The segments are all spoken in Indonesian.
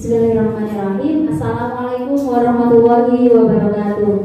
Bismillahirrahmanirrahim. Assalamualaikum warahmatullahi wabarakatuh.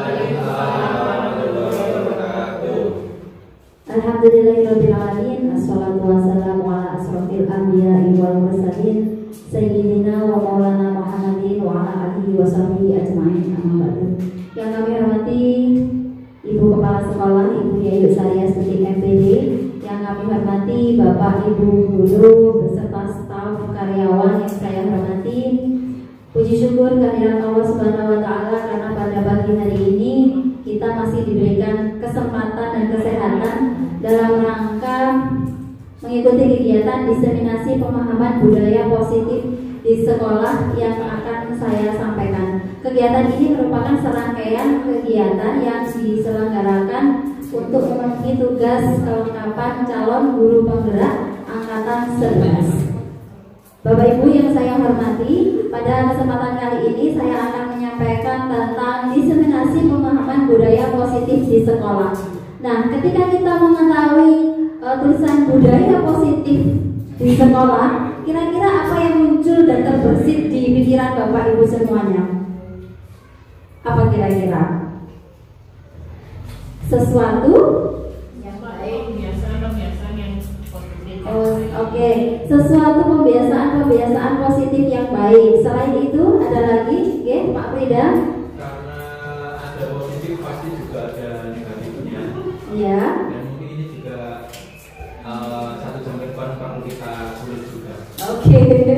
Alhamdulillahirabbil alamin. Assalatu wassalamu ala asrofil anbiya'i wal mursalin sayyidina wa maulana Muhammadin wa ala alihi wa sahbihi ajma'in. Amma ba'du. Yang kami hormati Ibu Kepala Sekolah, Ibu Yayu Saryastuti MPD. Yang kami hormati Bapak Ibu Guru beserta staf karyawan yang saya hormati. Puji syukur kehadirat Allah Subhanahu wa taala karena pada pagi hari ini kita masih diberikan kesempatan dan kesehatan dalam rangka mengikuti kegiatan diseminasi pemahaman budaya positif di sekolah yang akan saya sampaikan. Kegiatan ini merupakan serangkaian kegiatan yang diselenggarakan untuk memenuhi tugas kelengkapan calon guru penggerak angkatan 11. Bapak Ibu yang saya hormati, pada kesempatan kali ini saya akan menyampaikan tentang diseminasi pemahaman budaya positif di sekolah. Nah, ketika kita mengetahui tulisan budaya positif di sekolah, kira-kira apa yang muncul dan terbersit di pikiran Bapak Ibu semuanya? Apa kira-kira? Sesuatu yang baik, kebiasaan yang positif. Oke. Sesuatu pembiasaan positif yang baik. Selain itu ada lagi, Pak Frida? Karena ada positif pasti juga ada negatifnya. Iya. Dan mungkin ini juga satu jam ke depan perlu kita tulis juga. Oke.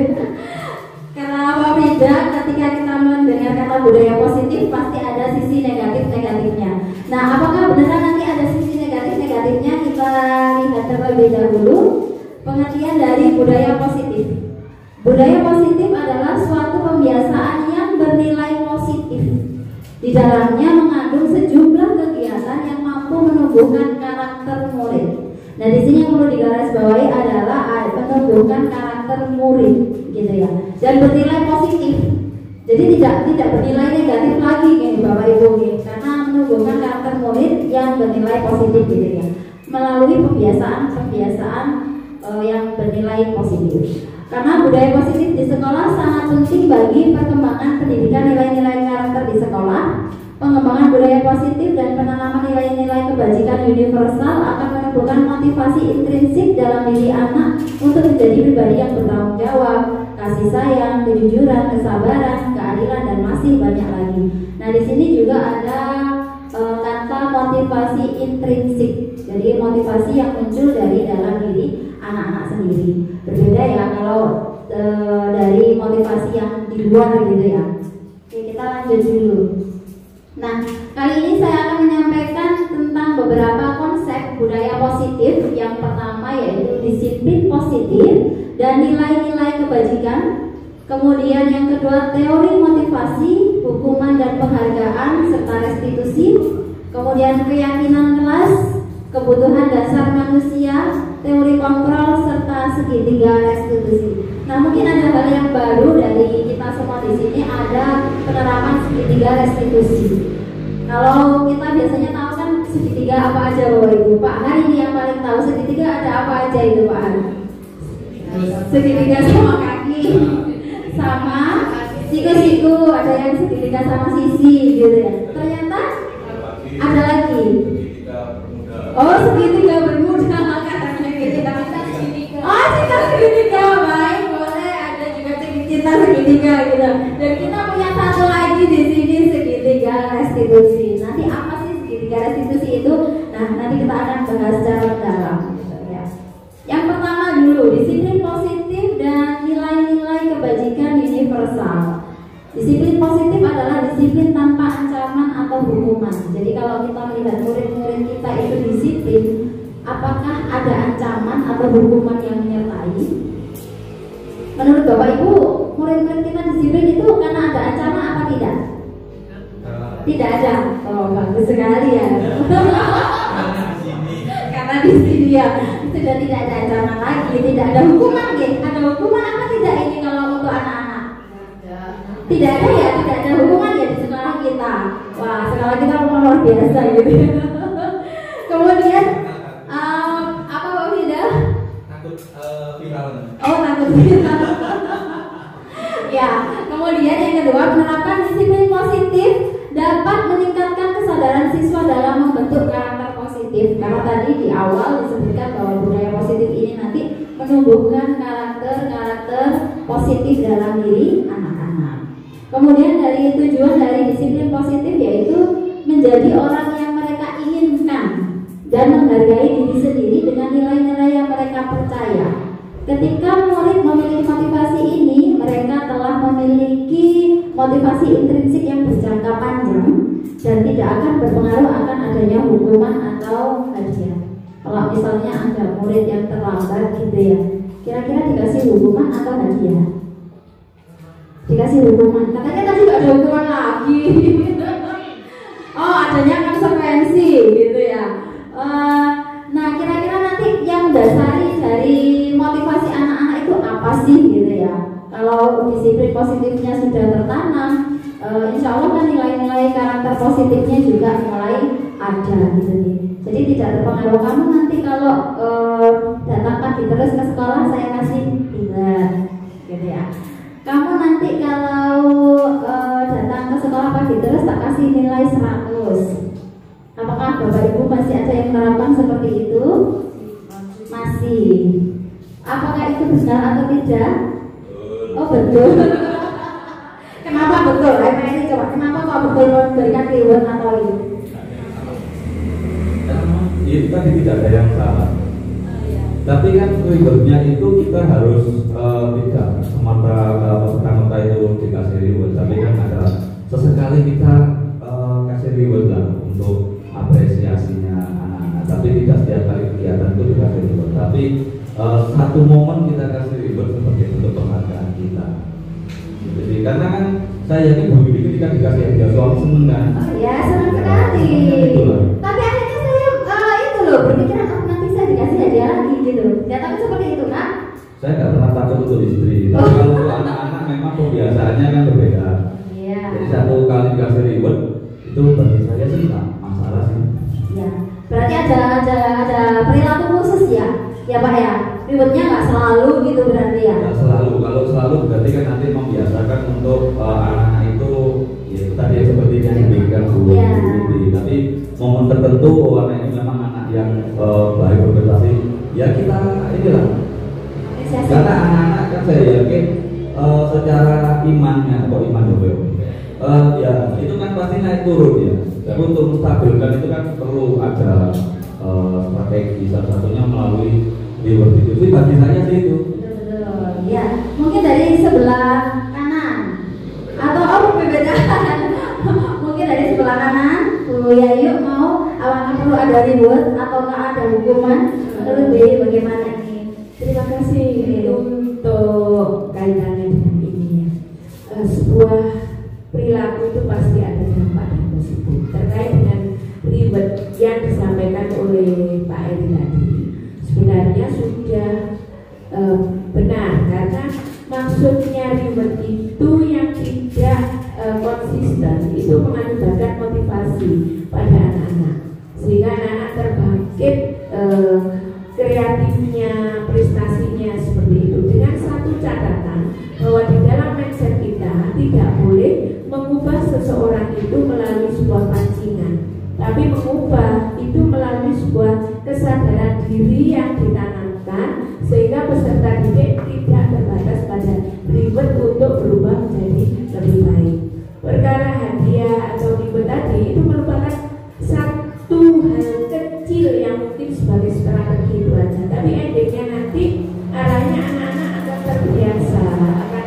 Karena Pak Frida, ketika kita mendengar kata budaya positif pasti ada sisi negatifnya. Nah, apakah benar nanti ada sisi negatifnya? Kita lihat terlebih dahulu pengertian dari budaya positif. Budaya positif adalah suatu pembiasaan yang bernilai positif. Di dalamnya mengandung sejumlah kegiatan yang mampu menumbuhkan karakter murid. Nah, di sini yang perlu digarisbawahi adalah menumbuhkan karakter murid, gitu ya. Dan bernilai positif. Jadi tidak bernilai negatif lagi, gini Bapak Ibu, karena menumbuhkan karakter murid yang bernilai positif, gitu ya. Melalui pembiasaan yang bernilai positif. Karena budaya positif di sekolah sangat penting bagi perkembangan pendidikan nilai-nilai karakter di sekolah. Pengembangan budaya positif dan penanaman nilai-nilai kebajikan universal akan menimbulkan motivasi intrinsik dalam diri anak untuk menjadi pribadi yang bertanggung jawab, kasih sayang, kejujuran, kesabaran, keadilan, dan masih banyak lagi. Nah, di sini juga ada kata motivasi intrinsik. Jadi motivasi yang muncul dari dalam diri anak-anak sendiri. Berbeda ya kalau dari motivasi yang di luar, gitu ya. Oke, kita lanjut dulu. Nah, kali ini saya akan menyampaikan tentang beberapa konsep budaya positif. Yang pertama yaitu disiplin positif dan nilai-nilai kebajikan. Kemudian yang kedua teori motivasi, hukuman dan penghargaan serta restitusi. Kemudian keyakinan kelas, kebutuhan dasar manusia, teori kontrol serta segitiga restitusi. Nah, mungkin ada hal yang baru dari kita semua di sini, ada penerapan segitiga restitusi. Kalau kita biasanya tahu kan segitiga apa aja Bapak Ibu. Pak Har ini yang paling tahu segitiga ada apa aja itu Pak Har? Segitiga sama kaki, sama siku-siku, ada yang segitiga sama sisi, gitu ya. Ternyata ada lagi. Oh, segitiga bermuda katanya gitu. Oh, cinta segitiga, baik, boleh. Ada juga cinta segitiga gitu. Dan kita punya satu lagi di sini, segitiga restitusi. Nanti apa sih segitiga restitusi itu? Nah, nanti kita akan bahas secara mendalam. Gitu, ya. Yang pertama dulu, disiplin positif dan nilai-nilai kebajikan universal. Disiplin positif adalah disiplin tanpa ancaman atau hukuman. Jadi kalau kita melihat murid-murid kita itu disiplin, apakah ada ancaman atau hukuman yang menyertai? Menurut Bapak Ibu, murid-murid kita disiplin itu karena ada ancaman apa tidak? Tidak ada. Oh, bagus sekali ya. Karena di sini ya sudah tidak ada ancaman lagi, tidak ada hukuman, gitu. Ada hukuman apa tidak ini kalau untuk anak-anak? Tidak ada ya, tidak ada hukuman ya di sekolah kita. Wah, sekolah kita luar biasa gitu. Kemudian apa Pak Frida? Takut viral. Oh, takut viral. Ya, disebutkan bahwa budaya positif ini nanti menumbuhkan karakter-karakter positif dalam diri anak-anak. Kemudian dari tujuan dari disiplin positif yaitu menjadi orang yang mereka inginkan dan menghargai diri sendiri dengan nilai-nilai yang mereka percaya. Ketika murid memiliki motivasi ini, mereka telah memiliki motivasi intrinsik yang berjangka panjang dan tidak akan berpengaruh akan adanya hukuman atau hadiah. Kalau misalnya ada murid yang terlambat gitu ya, kira-kira dikasih hukuman atau hadiah? Dikasih hukuman. Katanya tadi gak ada hukuman lagi. Oh, adanya konsekuensi gitu ya. Nah, kira-kira nanti yang mendasari dari motivasi anak-anak itu apa sih gitu ya? Kalau disiplin positifnya sudah tertanam, insya Allah kan nilai-nilai karakter positifnya juga mulai ada gitu nih. Jadi tidak terpengaruh. Kamu nanti kalau datang pagi terus ke sekolah saya kasih 3 gitu ya. Kamu nanti kalau datang ke sekolah pagi terus tak kasih nilai 100. Apakah Bapak Ibu masih ada yang menerapkan seperti itu? Masih. Apakah itu benar atau tidak? Oh betul. Kenapa betul? Ayo ini coba. Kenapa kok betul memberikan reward atau itu? Itu kan tidak ada yang salah. Tapi kan rewardnya itu kita harus tidak semata-mata itu dikasih reward. Tapi kan ada sesekali kita kasih reward lah untuk apresiasinya anak-anak. Tapi tidak setiap kali kegiatan itu dikasih reward. Tapi satu momen kita kasih reward seperti untuk penghargaan kita. Jadi karena kan saya yakin Bu Bibi ketika dikasih hadiah suami seneng kan? Oh ya senang sekali. Tapi akhirnya saya itu loh berpikiran nanti saya dikasih hadiah lagi gitu. Ya tapi seperti itu kan? Saya nggak pernah takut untuk istri. Tapi kalau untuk anak-anak memang kebiasaannya kan berbeda. Iya. Jadi satu kali dikasih reward itu bagi saya sih nggak masalah sih. Ya. Berarti ada perilaku khusus ya? Ya Pak ya. Rewardnya nggak selalu gitu berarti ya? Nggak selalu. Kalau selalu berarti kan nanti membiasakan untuk anak-anak itu ya itu tadi seperti yang diberikan Bu Bibi. Tapi momen tertentu anak ini memang anak yang baik berprestasi. Ya kita inilah. Karena anak-anak kan saya yakin secara imannya atau iman juga ya itu kan pasti naik turun ya. Tapi untuk menstabilkan itu kan perlu ada strategi, salah satunya melalui reward itu. Jadi bagi saya sih itu. Betul. Ya, mungkin dari sebelah kanan atau berbeda. Mungkin dari sebelah kanan, Bu Yayu mau apakah perlu ada reward atau nggak ada hukuman? Lebih bagaimana nih? Terima kasih untuk kaitannya dengan ini ya. Sebuah perilaku itu pasti ada dampak dan positif. Terkait dengan reward yang disampaikan oleh Pak Eri tadi, sebenarnya sudah benar karena maksudnya reward itu yang tidak konsisten itu mengakibatkan motivasi pada anak-anak sehingga anak-anak terbangkit kreatifnya, prestasinya seperti itu dengan satu catatan bahwa di dalam mindset kita tidak boleh mengubah seseorang itu melalui sebuah pancingan, tapi mengubah itu melalui sebuah kesadaran diri yang ditanamkan sehingga peserta didik tidak terbatas pada reward untuk berubah menjadi lebih baik. Perkara hadiah atau reward tadi itu merupakan satu hal kecil yang mungkin sebagai strategi itu aja, tapi endingnya nanti arahnya anak-anak akan terbiasa, akan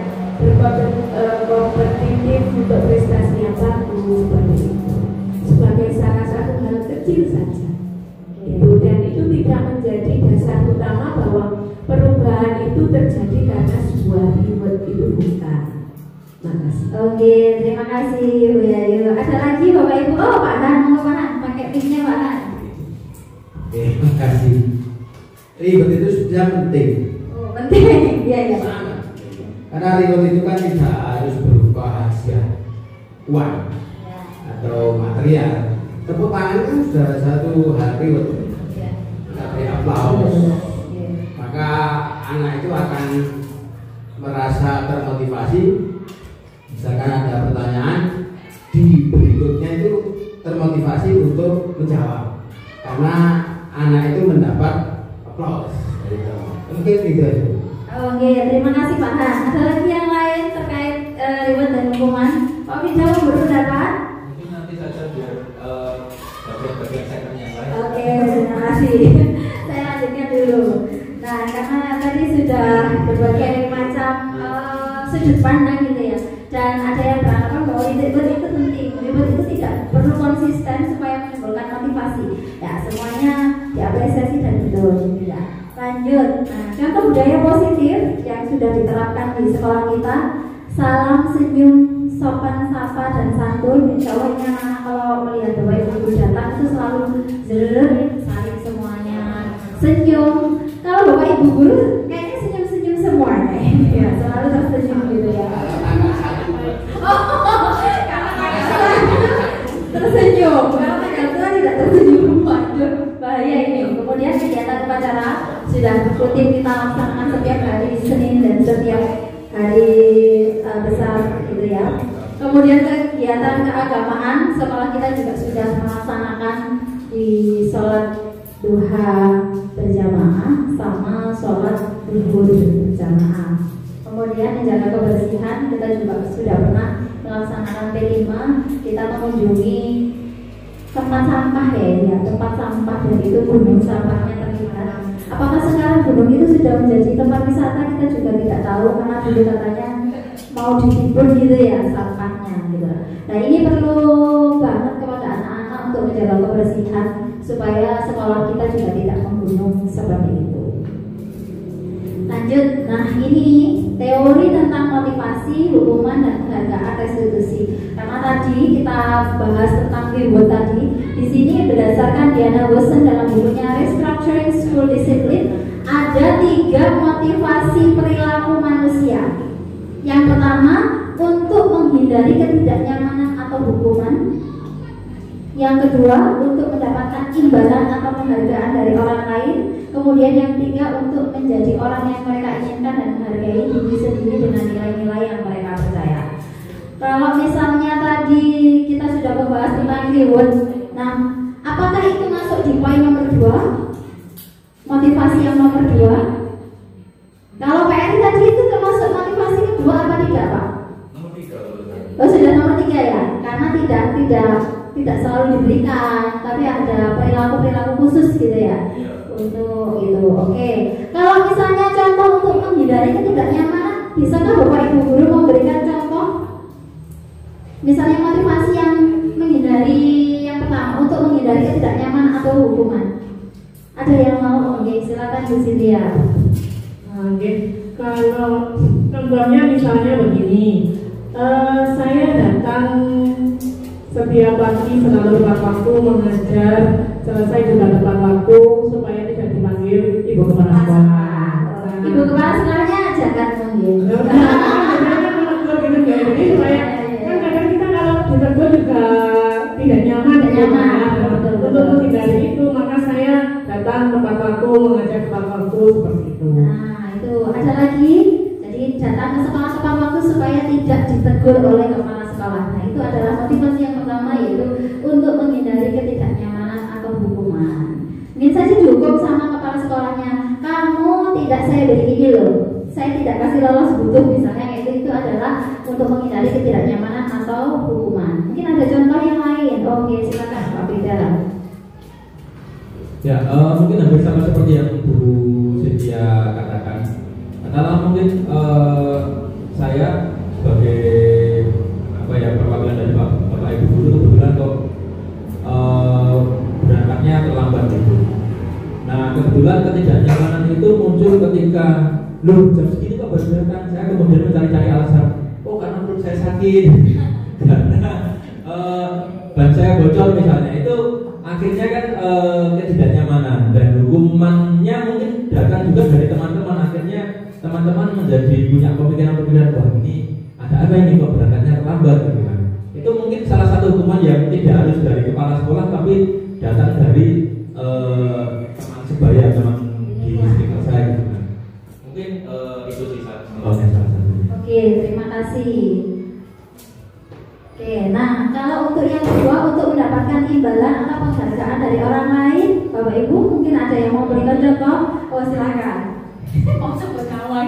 berkompetitif untuk prestasi yang bagus seperti itu sebagai salah satu hal kecil saja itu, dan itu tidak menjadi dasar utama bahwa perubahan itu terjadi karena sebuah reward itu bukan. Makasih. Oke, terima kasih Bu Yayu. Ada lagi Bapak Ibu? Oh Pak Han, mau mana? Pakai pinnya Pak Han. Oke, terima kasih. Reward itu sudah penting. Oh penting, iya ya. Karena reward itu kan tidak harus berupa hadiah uang atau material. Tepuk tangan kan sudah satu hal reward. Beri aplaus. Maka anak itu akan merasa termotivasi. Misalkan ada pertanyaan di berikutnya itu termotivasi untuk menjawab karena anak itu mendapat applause. Gitu. Mungkin gitu aja. Oke, terima kasih Pak Han. Ada lagi yang lain terkait reward dan hukuman? Pak Fidal berpendapat? Mungkin nanti saja biar bagian-bagian segmen yang lain. Oke, terima kasih. Saya lanjutkan dulu. Nah, karena tadi sudah berbagai macam sudut pandang gitu ya. Dan ada yang beranggapan bahwa reward itu penting. Reward itu tidak perlu konsisten supaya menimbulkan motivasi. Ya, semuanya diapresiasi dan betul. Ya. Lanjut. Nah, contoh budaya positif yang sudah diterapkan di sekolah kita: salam, senyum, sopan, sapa, dan santun. Insya Allah ini anak kalau melihat Bapak Ibu datang itu selalu saling semuanya, senyum. Kalau Bapak Ibu guru kayaknya senyum-senyum semuanya, ya selalu tersenyum gitu ya. Tersenyum. Kalau tanggal tua tidak tersenyum, waduh bahaya ini. Kemudian kegiatan upacara sudah rutin kita laksanakan setiap hari Senin dan setiap hari besar gitu ya. Kemudian kegiatan keagamaan sekolah kita juga sudah melaksanakan di sholat duha berjamaah sama sholat zuhur berjamaah. Kemudian menjaga kebersihan kita juga sudah pernah melaksanakan P5, kita mengunjungi tempat sampah ya, tempat sampah dan itu gunung sampahnya terlihat. Apakah sekarang gunung itu sudah menjadi tempat wisata kita juga tidak tahu, karena dulu katanya mau ditimbun gitu ya sampahnya gitu. Nah ini perlu banget kepada anak-anak untuk menjaga kebersihan supaya sekolah kita juga tidak menggunung seperti itu. Lanjut, nah ini teori tentang motivasi, hukuman, dan penghargaan restitusi. Karena tadi kita bahas tentang reward tadi, di sini berdasarkan Diana Wilson dalam bukunya Restructuring School Discipline, ada 3 motivasi perilaku manusia. Yang pertama, untuk menghindari ketidaknyamanan atau hukuman. Yang kedua, untuk mendapatkan imbalan atau penghargaan dari orang lain. Kemudian yang ketiga, untuk menjadi orang yang mereka inginkan dan menghargai diri sendiri dengan nilai-nilai yang mereka percaya. Kalau misalnya tadi kita sudah membahas tentang reward, nah apakah itu masuk di poin nomor 2? Motivasi yang nomor 2? Kalau PRI tadi itu termasuk motivasi kedua apa tidak, Pak? Nomor 3. Oh, sudah nomor 3 ya? Karena tidak selalu diberikan, tapi ada perilaku-perilaku khusus gitu ya. Untuk itu, oke. Kalau misalnya contoh untuk menghindari ketidaknyamanan, bisakah Bapak Ibu guru memberikan contoh? Misalnya motivasi yang menghindari yang pertama untuk menghindari ketidaknyamanan atau hukuman. Ada yang mau? Oke, silakan Bu Cynthia. Oke, kalau contohnya misalnya begini, saya datang setiap pagi selalu tepat waktu mengajar, selesai juga tepat waktu supaya tidak dipanggil ibu kepala sekolah. Ibu kepala sekolahnya ajakan mungkin. Jadi supaya kan kadang kita kalau ditegur juga tidak nyaman, untuk menghindari itu maka saya datang tepat waktu mengajar tepat waktu seperti itu. Nah itu ada lagi, jadi datang ke sekolah tepat waktu supaya tidak ditegur oleh kepala sekolah. Nah itu adalah motivasi yang pertama, yaitu untuk menghindari ketidaknyamanan atau hukuman. Mungkin saja dihukum sama kepala sekolahnya, kamu tidak saya beri ini loh, saya tidak kasih lolos butuh misalnya, itu adalah untuk menghindari ketidaknyamanan atau hukuman. Mungkin ada contoh yang lain. Oke, silakan Pak Beda. Ya, mungkin hampir sama seperti yang Bu Cynthia katakan. Karena mungkin saya sebagai perwakilan dari Bapak Ibu guru itu kebetulan kok berangkatnya terlambat gitu. Nah kebetulan ketidaknyamanan itu muncul ketika jam segini kok baru datang. Saya kemudian mencari-cari alasan. Oh karena perut saya sakit, karena ban saya bocor misalnya. Itu akhirnya kan ketidaknyamanan, dan hukumannya mungkin datang juga dari teman-teman. Akhirnya teman-teman menjadi punya pemikiran-pemikiran, wah ini ada apa ini kok berangkatnya terlambat gitu kan. Itu mungkin salah satu hukuman yang tidak harus dari kepala sekolah, tapi datang dari teman sebaya, teman di sekitar saya gitu kan. Mungkin itu sih salah satu. Oke, terima kasih. Oke, nah kalau untuk yang kedua, untuk mendapatkan imbalan atau penghargaan dari orang lain, Bapak Ibu mungkin ada yang mau berikan contoh? Oh silakan. Oh sebut nama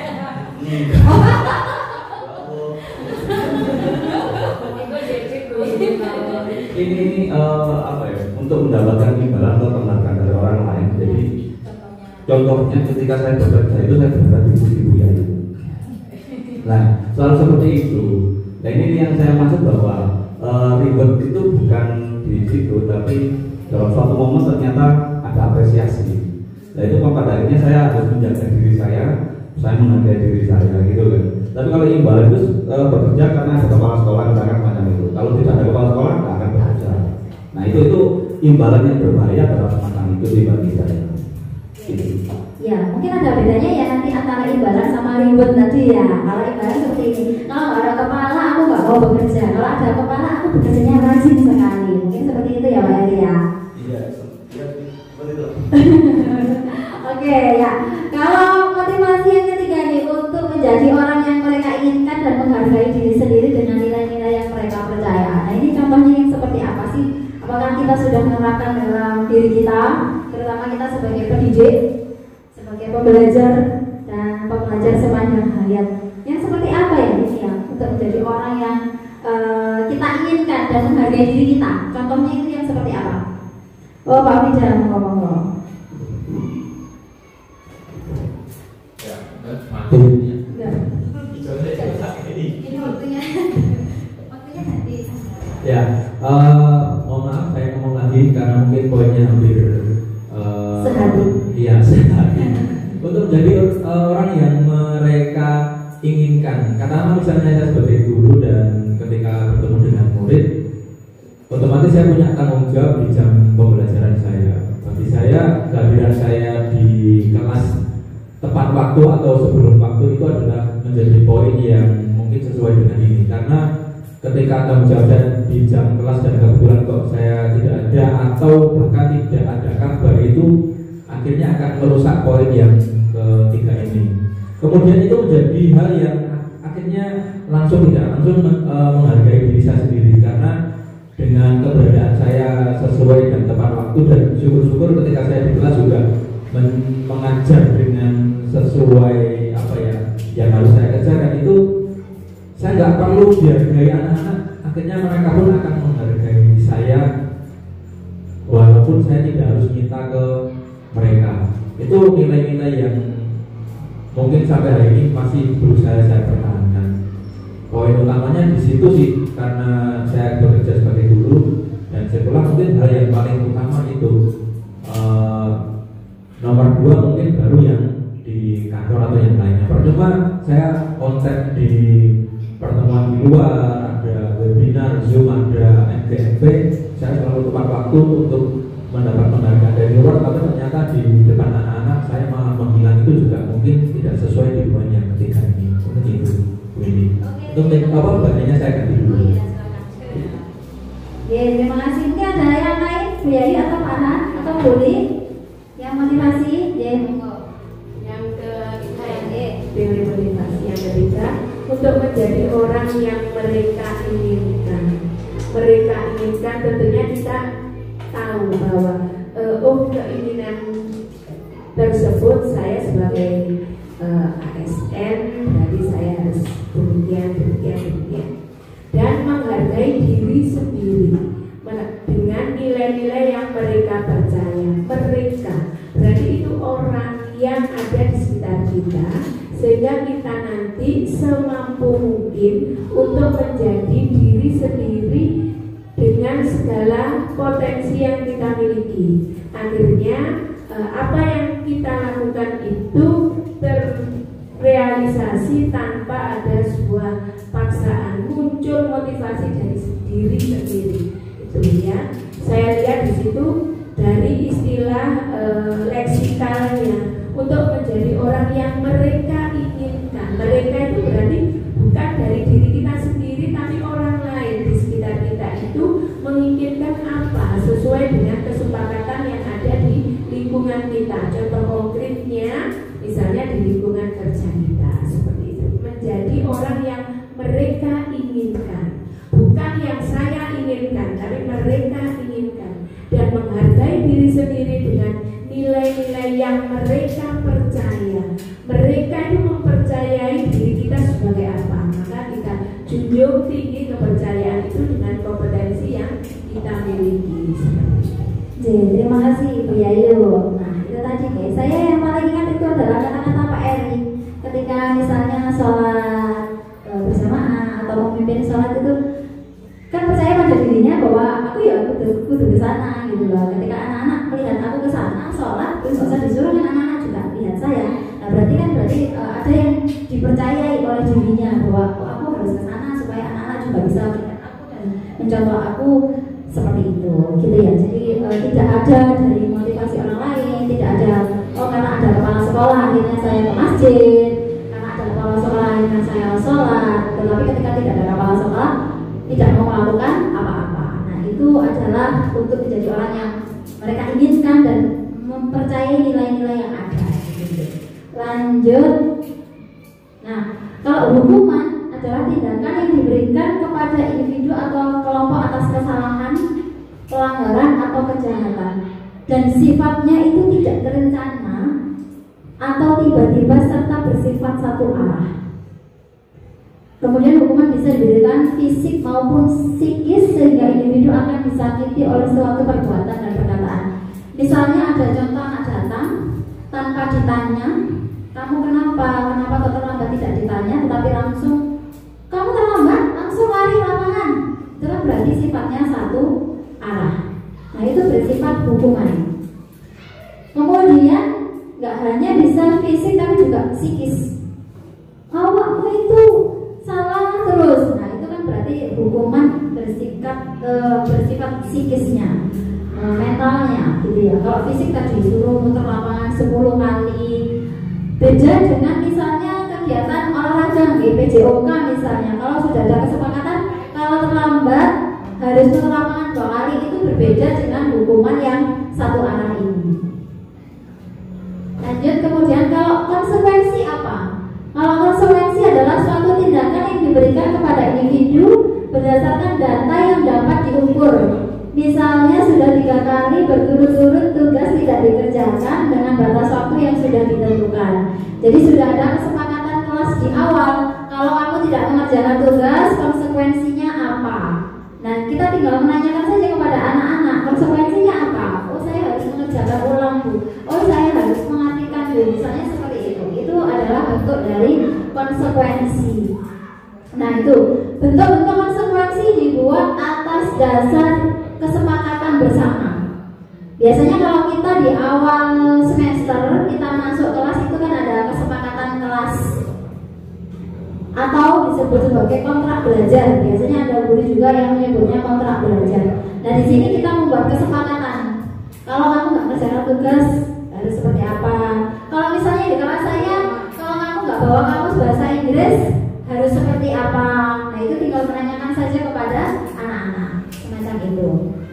ini apa ya, untuk mendapatkan imbalan atau penghargaan dari orang lain. Jadi contohnya ketika saya bekerja itu saya bekerja di ibu ya itu. Nah soal seperti itu. Nah ini yang saya maksud bahwa ribet itu bukan di situ, tapi dalam suatu momen ternyata ada apresiasi. Nah itu pada akhirnya saya harus menjaga diri saya menghargai diri saya gitu kan. Tapi kalau imbalan itu bekerja karena ada kepala sekolah misalkan macam itu. Kalau tidak ada kepala sekolah nggak akan bekerja. Nah itu imbalan yang berbahaya dalam semacam itu sih bagi saya. Gitu. Ya mungkin ada bedanya ya nanti antara imbalan sama ribet tadi ya. Kalau imbalan seperti ini, kalau nggak ada kepala aku nggak mau bekerja. Kalau ada kepala aku bekerjanya rajin sekali. Mungkin seperti itu ya Pak Eri ya. Iya, seperti itu. Oke ya. Kalau motivasi yang ketiga nih untuk menjadi orang yang mereka inginkan dan menghargai diri sendiri dengan nilai-nilai yang mereka percaya. Nah ini contohnya yang seperti apa sih? Apakah kita sudah menerapkan dalam diri kita, terutama kita sebagai pendidik, sebagai pembelajar dan pembelajar sepanjang hayat? Yang seperti apa ya ini ya untuk menjadi orang yang kita inginkan dan menghargai diri kita? Contohnya itu yang seperti apa? Oh Pak Fida ngomong. Ini waktunya nanti. Ya, mohon maaf saya ngomong lagi karena mungkin poinnya hampir sehati. Iya sehati. Untuk menjadi orang yang mereka inginkan. Karena misalnya saya sebagai guru dan ketika bertemu dengan murid, otomatis saya punya tanggung jawab di jam pembelajaran saya. Bagi saya kehadiran saya di kelas tepat waktu atau sebelum waktu itu adalah menjadi poin yang mungkin sesuai dengan ini, karena ketika tanggung jawab di jam kelas dan kebetulan kok saya tidak ada atau bahkan tidak ada kabar, itu akhirnya akan merusak poin yang ketiga ini. Kemudian itu menjadi hal yang akhirnya langsung tidak langsung menghargai diri saya sendiri, karena dengan keberadaan saya sesuai dan tepat waktu, dan syukur-syukur ketika saya di kelas juga mengajar dengan sesuai apa ya yang harus saya kerjakan, itu saya nggak perlu dihargai anak-anak, akhirnya mereka pun akan menghargai saya walaupun saya tidak harus minta ke mereka. Itu nilai-nilai yang mungkin sampai hari ini masih berusaha saya pertahankan. Poin utamanya di situ sih, karena saya bekerja sebagai guru dan sekolah, mungkin hal yang paling utama itu. Nomor 2 mungkin baru yang di kantor atau yang lainnya. Percuma saya konten di pertemuan di luar, ada webinar, Zoom, ada MGMP, saya selalu tepat waktu untuk mendapat penghargaan dari luar, tapi ternyata di depan anak-anak saya malah menghilang, itu juga mungkin tidak sesuai di poin yang ketiga ini. Seperti itu, Bu Indi. Untuk apa bahannya saya ganti dulu. Ya, terima kasih. Mungkin ada yang lain, Bu Yai atau Pak Han atau Bu Li yang motivasi? Ya, Yang ketiga ini motivasi yang ketiga untuk menjadi orang yang mereka inginkan. Mereka inginkan tentunya kita tahu bahwa keinginan tersebut saya sebagai ASN berarti saya harus demikian dan menghargai diri sendiri dengan nilai-nilai yang mereka percaya. Mereka berarti itu orang yang ada di sekitar kita, sehingga kita nanti semampu mungkin untuk menjadi diri sendiri dengan segala potensi yang kita miliki. Akhirnya apa yang kita lakukan itu terrealisasi tanpa ada sebuah paksaan, muncul motivasi dari diri sendiri. Itu ya, saya lihat di situ dari istilah leksikalnya, untuk menjadi orang yang mereka inginkan. Mereka itu berarti bukan dari diri kita sendiri, tapi orang lain di sekitar kita itu menginginkan apa sesuai dengan kesepakatan yang ada di lingkungan kita. Contoh konkretnya misalnya di lingkungan kerja kita, seperti itu. Menjadi orang yang mereka inginkan, bukan yang saya inginkan, tapi mereka inginkan, dan menghargai diri sendiri dengan nilai-nilai yang mereka percaya. Mereka itu mempercayai diri kita sebagai apa. Maka kita junjung tinggi kepercayaan itu dengan kompetensi yang kita miliki. Terima kasih Ibu Yayu. Nah itu tadi nih, saya yang paling ingat itu adalah kata-kata Pak Eri ketika misalnya sholat bersamaan atau memimpin sholat itu kan percaya pada dirinya bahwa aku ya kudu ke sana gitu loh. Ketika anak-anak melihat aku ke sana sholat, terus usah disuruh kan anak-anak juga lihat saya. Nah berarti ada yang dipercayai oleh dirinya bahwa aku harus ke sana supaya anak-anak juga bisa melihat aku dan mencontoh aku seperti itu, gitu ya. Jadi tidak ada dari motivasi orang lain, tidak ada karena ada kepala sekolah akhirnya saya ke masjid, karena ada kepala sekolah akhirnya saya sholat. Tetapi ketika tidak ada kepala sekolah, tidak mau melakukan apa-apa. Nah itu adalah untuk menjadi orang yang mereka inginkan dan mempercayai nilai-nilai yang ada. Lanjut. Nah kalau hukuman adalah tindakan yang diberikan kepada individu atau kelompok atas kesalahan, pelanggaran atau kejahatan, dan sifatnya itu tidak terencana atau tiba-tiba serta bersifat satu arah. Kemudian hukuman bisa diberikan fisik maupun psikis sehingga individu akan disakiti oleh suatu perbuatan dan perkataan. Misalnya ada contoh anak datang tanpa ditanya, kamu kenapa kok terlambat, tidak ditanya, tetapi langsung kamu terlambat, langsung lari lapangan. Itu kan berarti sifatnya satu arah. Nah itu bersifat hukuman. Kemudian nggak hanya bisa fisik tapi juga psikis. Awakmu itu salah terus. Nah itu kan berarti hukuman bersifat psikisnya, mentalnya, gitu ya. Kalau fisik tadi disuruh muter lapangan 10 kali. Beda dengan misalnya kegiatan olahraga PJOK misalnya, kalau sudah ada kesepakatan kalau terlambat harus muter lapangan 2 kali, itu berbeda dengan hukuman yang satu arah ini. Lanjut, kemudian kalau konsekuensi apa? Kalau konsekuensi adalah suatu tindakan yang diberikan kepada individu berdasarkan data yang dapat diukur. Misalnya sudah 3 kali berturut-turut tugas tidak dikerjakan dengan batas waktu yang sudah ditentukan. Jadi sudah ada kesepakatan kelas di awal, kalau kamu tidak mengerjakan tugas, konsekuensinya apa? Nah kita tinggal menanyakan saja kepada anak-anak, konsekuensinya apa? Oh saya harus mengerjakan ulang Bu, oh saya harus mengartikan Bu, misalnya seperti itu. Itu adalah bentuk dari konsekuensi. Nah itu bentuk-bentuk konsekuensi dibuat atas dasar kesepakatan bersama. Biasanya kalau kita di awal semester kita masuk kelas itu kan ada kesepakatan kelas atau disebut sebagai kontrak belajar. Biasanya ada guru juga yang menyebutnya kontrak belajar. Nah di sini kita membuat kesepakatan. Kalau kamu nggak mengerjakan tugas harus seperti apa. Kalau misalnya di kelas saya, kalau kamu nggak bawa kamus bahasa Inggris harus seperti apa. Nah itu tinggal menanyakan saja kepada anak-anak semacam itu.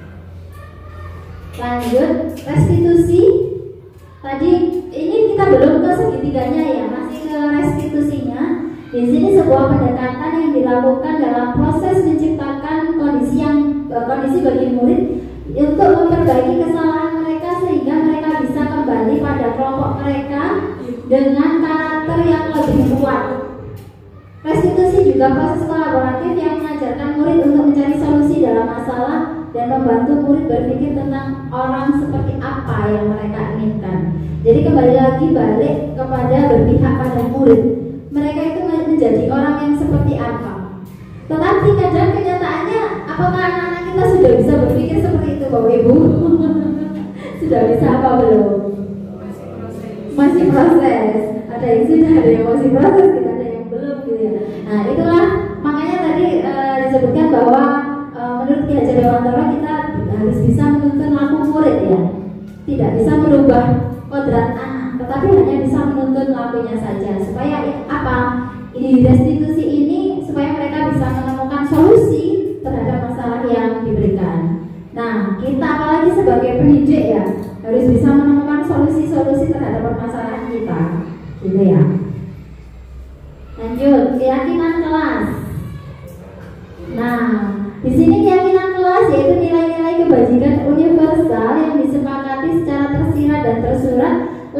Lanjut, restitusi. Tadi ini kita belum ke segitiganya ya, masih ke restitusinya. Di sini sebuah pendekatan yang dilakukan dalam proses menciptakan kondisi bagi murid untuk memperbaiki kesalahan mereka sehingga mereka bisa kembali pada kelompok mereka dengan karakter yang lebih kuat. Restitusi juga proses kolaboratif yang mengajarkan murid untuk mencari solusi dalam masalah dan membantu murid berpikir tentang orang seperti apa yang mereka inginkan. Jadi kembali lagi balik kepada berpihak pada murid. Mereka itu menjadi orang yang seperti apa. Tetapi kadang kenyataannya, apakah anak-anak kita sudah bisa berpikir seperti itu Bapak Ibu? Sudah bisa apa belum? Masih proses. Ada yang sudah, ada yang masih proses, ada yang belum gitu ya. Nah itulah makanya tadi disebutkan bahwa menurut Ki Hajar Dewantara kita harus bisa menuntun laku murid ya. Tidak bisa merubah kodrat anak, tetapi hanya bisa menuntun lakunya saja. Supaya apa? Di restitusi ini supaya mereka bisa menemukan solusi terhadap masalah yang diberikan. Nah, kita apalagi sebagai pendidik ya harus bisa menemukan solusi-solusi terhadap permasalahan kita, gitu ya. Lanjut, keyakinan kelas. Nah, di sini keyakinan kelas yaitu nilai-nilai kebajikan universal yang disepakati secara tersirat dan tersurat lepas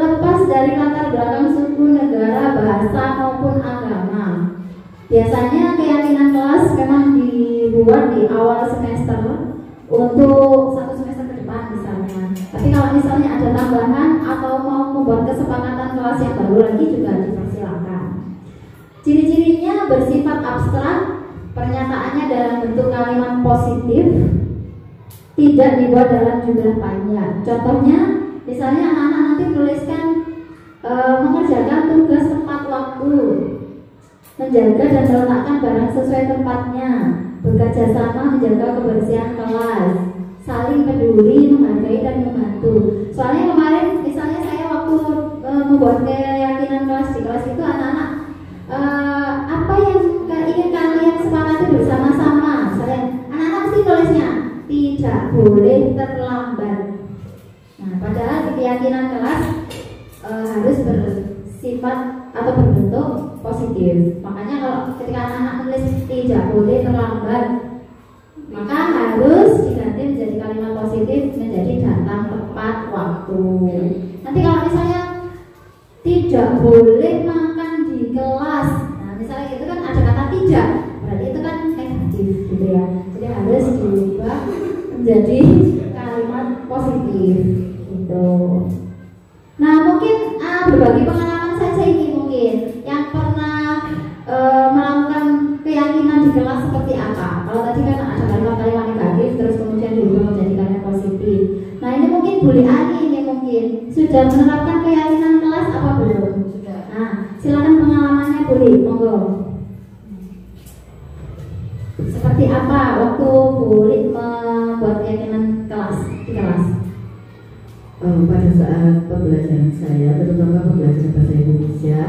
dari latar belakang suku, negara, bahasa maupun agama. Biasanya keyakinan kelas memang dibuat di awal semester untuk 1 semester ke depan misalnya. Tapi kalau misalnya ada tambahan atau mau membuat kesepakatan kelas yang baru lagi juga dipersilakan. Ciri-cirinya bersifat abstrak, pernyataannya dalam bentuk kalimat positif, tidak dibuat dalam jumlah panjang. Contohnya, misalnya anak-anak nanti menuliskan mengerjakan tugas tepat waktu, menjaga dan meletakkan barang sesuai tempatnya, bekerja sama menjaga kebersihan kelas, saling peduli, menghargai dan membantu. Soalnya kemarin misalnya saya waktu membuat keyakinan kelas di kelas itu anak-anak apa yang ingin kalian sepakati bersama-sama. Misalnya anak-anak mesti tulisnya tidak boleh terlambat. Nah, padahal di keyakinan kelas harus bersifat atau berbentuk positif. Makanya kalau ketika anak-anak tulis tidak boleh terlambat, maka harus diganti menjadi kalimat positif menjadi datang tepat waktu. Nanti kalau misalnya tidak boleh makan di kelas, nah misalnya itu kan ada kata tidak, berarti itu kan negatif gitu ya. Jadi harus diubah menjadi kalimat positif gitu. Nah mungkin berbagi pengalaman saja ini mungkin yang pernah melakukan keyakinan di kelas seperti apa. Kalau tadi kan ada kalimat-kalimat negatif terus kemudian diubah menjadi kalimat positif. Nah ini mungkin Bu Ani ini mungkin sudah menerapkan keyakinan kelas apa belum? Sudah. Nah silakan pengalamannya Bu Li, monggo. Seperti apa waktu Bu Li membuat keyakinan kelas di kelas? Pada saat pembelajaran saya, terutama pembelajaran bahasa Indonesia,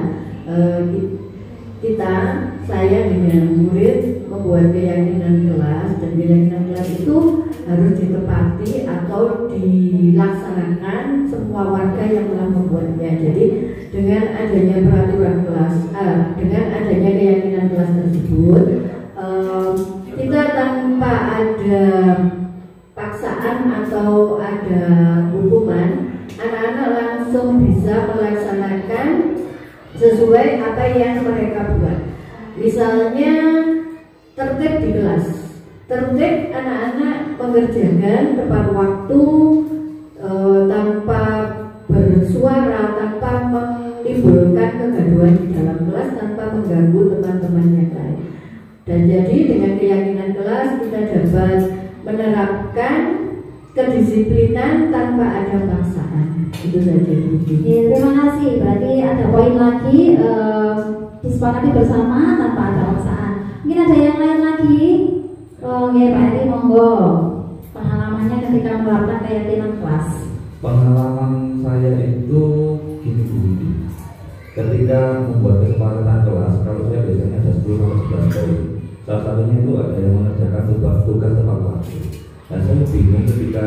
saya dengan murid membuat keyakinan kelas, dan keyakinan kelas itu harus ditepati atau dilaksanakan semua warga yang telah membuatnya. Jadi dengan adanya peraturan kelas, dengan adanya keyakinan kelas tersebut, kita tanpa ada paksaan atau ada hukuman, anak-anak langsung bisa melaksanakan sesuai apa yang mereka buat. Misalnya tertib di kelas, tertib anak-anak mengerjakan tepat waktu, tanpa bersuara, tanpa menimbulkan kegaduhan di dalam kelas, tanpa mengganggu teman-teman yang lain. Dan jadi dengan keyakinan kelas kita dapat menerapkan kedisiplinan tanpa ada paksaan. Itu saja. Terima kasih. Berarti ada poin lagi, disepakati bersama tanpa ada paksaan. Mungkin ada yang lain lagi? Oh, ya Pak Eri, monggo. Pengalamannya ketika menerapkan keyakinan kelas. Pengalaman saya itu gini Bu, ketika membuat kesepakatan kelas, kalau saya biasanya ada 10 sampai 11 poin. Salah satunya itu ada yang mengerjakan tugas tepat waktu. Dan saya bingung ketika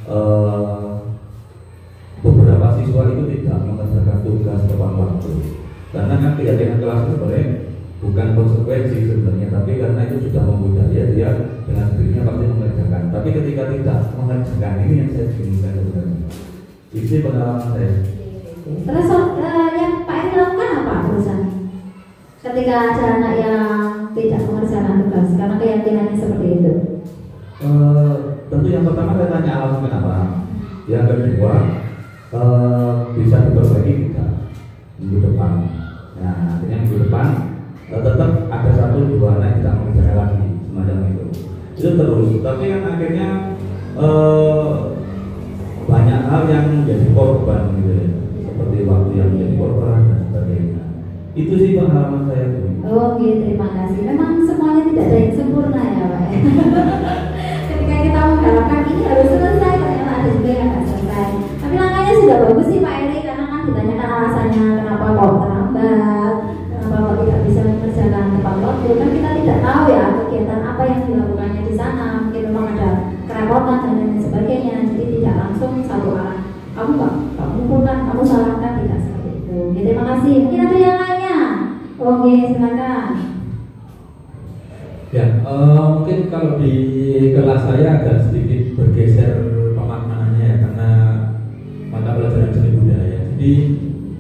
beberapa siswa itu tidak mengerjakan tugas tepat waktu. Karena kan keyakinan kelas sebenarnya bukan konsekuensi sebenarnya, tapi karena itu sudah membudaya dia dengan sendirinya pasti mengerjakan. Tapi ketika tidak mengerjakan, ini yang saya bingungkan sebenarnya. Itu pengalaman saya. Terus yang Pak Eri lakukan apa terusan? Ketika ada anak yang tidak mengerjakan tugas karena keyakinannya seperti itu. Tentu yang pertama saya tanya alasan kenapa. Yang kedua bisa diperbaiki tidak minggu depan. Nah, artinya minggu depan tetap ada 1-2 anak yang tidak mengerjakan lagi semacam itu. Itu terus. Tapi kan akhirnya banyak hal yang menjadi korban gitu ya. Seperti waktu yang menjadi korban dan sebagainya. Itu sih pengalaman saya. Oke, terima kasih. Memang semuanya tidak ada yang sempurna ya Pak. Ketika kita mengharapkan ini harus selesai, ternyata ada juga yang nggak selesai. Tapi langkahnya sudah bagus sih Pak Eri, karena kan ditanyakan alasannya kenapa kok terlambat, kenapa kok tidak bisa mengerjakan tepat waktu. Kan kita tidak tahu ya kegiatan apa yang dilakukannya di sana. Mungkin memang ada kerepotan dan lain sebagainya. Jadi tidak langsung satu arah. Kamu kumpulkan, kamu salahkan, tidak seperti itu. Oke, terima kasih. Mungkin ada yang lainnya. Oke, silakan. Ya, mungkin kalau di kelas saya agak sedikit bergeser pemaknaannya ya, karena mata pelajaran seni budaya. Jadi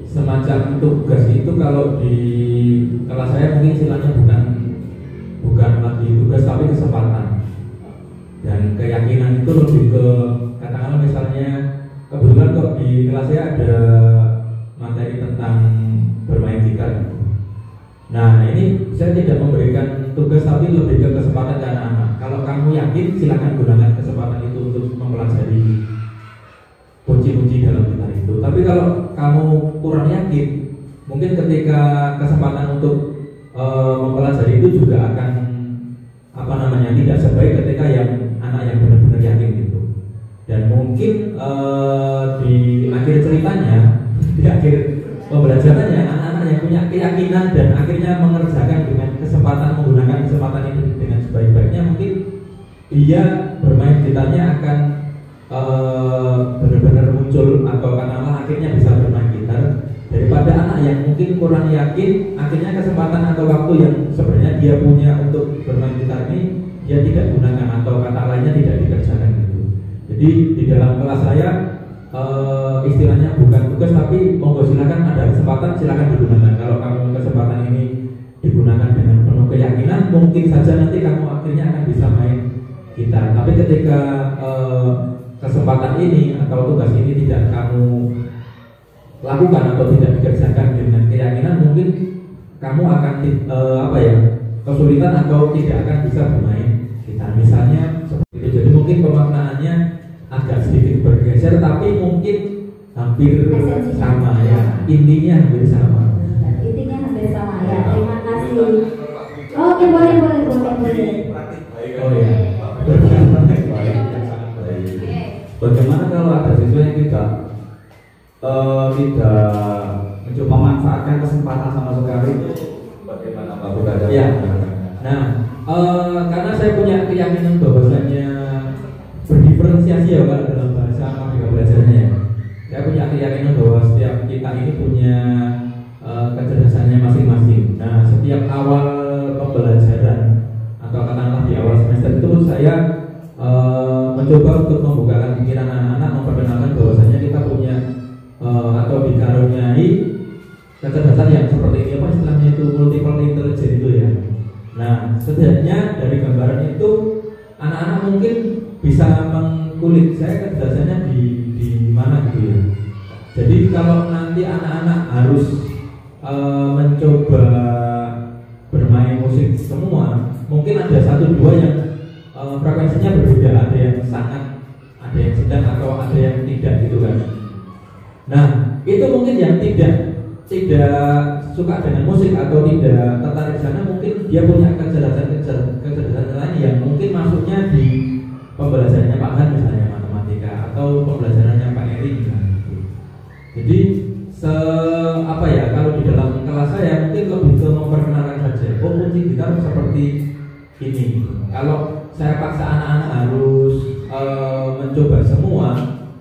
semacam tugas itu kalau di kelas saya mungkin istilahnya bukan lagi tugas tapi kesempatan. Dan keyakinan itu lebih ke, katakanlah misalnya kebetulan kok di kelas saya ada materi tentang bermain gitar. Nah ini saya tidak memberikan tugas tapi lebih ke kesempatan ke anak-anak. Kalau kamu yakin silakan gunakan kesempatan itu untuk mempelajari kunci-kunci dalam gitar itu. Tapi kalau kamu kurang yakin, mungkin ketika kesempatan untuk mempelajari itu juga akan tidak sebaik ketika yang anak yang benar-benar yakin gitu. Dan mungkin di akhir ceritanya, di akhir pembelajarannya, anak-anak yang punya keyakinan dan akhirnya mengerjakan dengan kesempatan, menggunakan kesempatan itu dengan sebaik-baiknya, mungkin dia bermain gitarnya akan benar-benar muncul atau katakanlah akhirnya bisa bermain gitar, daripada anak yang mungkin kurang yakin akhirnya kesempatan atau waktu yang sebenarnya dia punya untuk bermain gitar ini dia tidak gunakan atau kata lainnya tidak dikerjakan gitu. Jadi di dalam kelas saya istilahnya bukan tugas tapi monggo silakan, ada kesempatan silakan digunakan. Kalau kamu kesempatan ini digunakan dengan penuh keyakinan, mungkin saja nanti kamu akhirnya akan bisa main gitar. Tapi ketika kesempatan ini atau tugas ini tidak kamu lakukan atau tidak dikerjakan dengan keyakinan, mungkin kamu akan kesulitan atau tidak akan bisa bermain gitar misalnya seperti itu. Jadi mungkin pemaknaannya agak sedikit bergeser tapi mungkin hampir sama ya, intinya hampir sama. Intinya hampir sama ya. Terima kasih. Oke, boleh. Oh ya. Bagaimana kalau ada siswa yang tidak mencoba memanfaatkan kesempatan sama sekali, itu bagaimana Pak Buddha? Ya. Nah, karena saya punya keyakinan bahwasanya berdiferensiasi ya Pak dalam bahasa Merdeka Belajarnya ya. Saya punya keyakinan bahwa setiap kita ini punya kecerdasannya masing-masing. Nah, setiap awal pembelajaran atau katakanlah di awal semester itu saya mencoba untuk membukakan pikiran anak-anak, memperkenalkan bahwasanya kita punya atau dikaruniai kecerdasan yang seperti ini, apa istilahnya itu, multiple intelligence itu ya. Nah, setidaknya dari gambaran itu anak-anak mungkin bisa mengkulik saya kecerdasannya di mana gitu ya. Jadi kalau nanti anak-anak harus mencoba bermain musik semua, mungkin ada 1-2 yang frekuensinya berbeda, ada yang sangat, ada yang sedang atau ada yang tidak gitu kan. Nah, itu mungkin yang tidak suka dengan musik atau tidak tertarik sana, mungkin dia punya kecerdasan lain yang mungkin masuknya di pembelajarannya Pak Han misalnya matematika atau pembelajarannya Pak Eri misalnya. Jadi kalau di dalam kelas saya mungkin lebih ke memperkenalkan saja. Kunci gitar seperti ini. Kalau saya paksa anak-anak harus mencoba semua,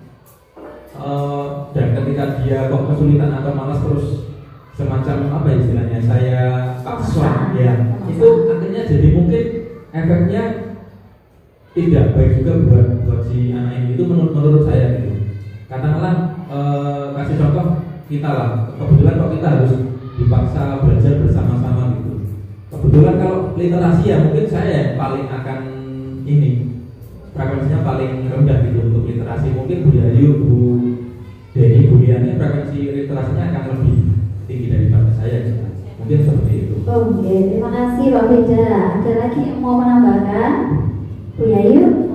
dan ketika dia kok kesulitan atau malas terus semacam istilahnya saya paksa ya, itu akhirnya jadi mungkin efeknya tidak baik juga buat si anak ini. Itu menurut saya gitu. Katakanlah kasih contoh kita lah, kebetulan kok kita harus dipaksa belajar bersama-sama gitu. Kebetulan kalau literasi ya mungkin saya yang paling akan frekuensinya paling rendah gitu untuk literasi. Mungkin Bu Yayu, Bu Deni, Bu Liani frekuensi literasinya akan lebih tinggi daripada saya gitu. Mungkin seperti itu. Oke, terima kasih Pak Beda. Ada lagi yang mau menambahkan? Bu Yayu?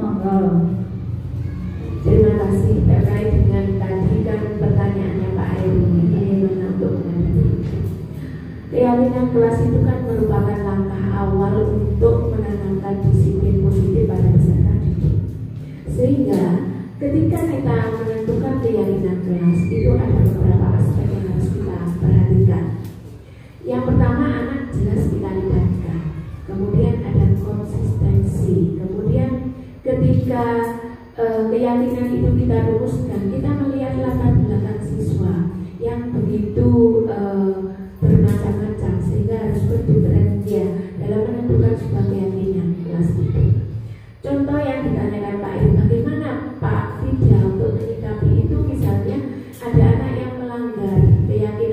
Terima kasih. Terkait dengan tadi kan pertanyaannya Pak Eri, bagaimana untuk menghadapi keyakinan kelas itu kan merupakan langkah awal untuk menanamkan disiplin positif pada peserta didik. Sehingga ketika kita menentukan keyakinan kelas itu ada beberapa aspek yang harus kita perhatikan. Yang pertama, anak jelas kita libatkan. Kemudian ada konsistensi. Kemudian ketika keyakinan itu kita rumuskan, kita melihat latar belakang siswa yang begitu bermacam-macam sehingga harus berdiferensiasi dalam menentukan sebuah keyakinan kelas itu. Contoh yang ditanyakan Pak Eri, bagaimana Pak Fida untuk menyikapi itu, misalnya ada anak yang melanggar keyakinan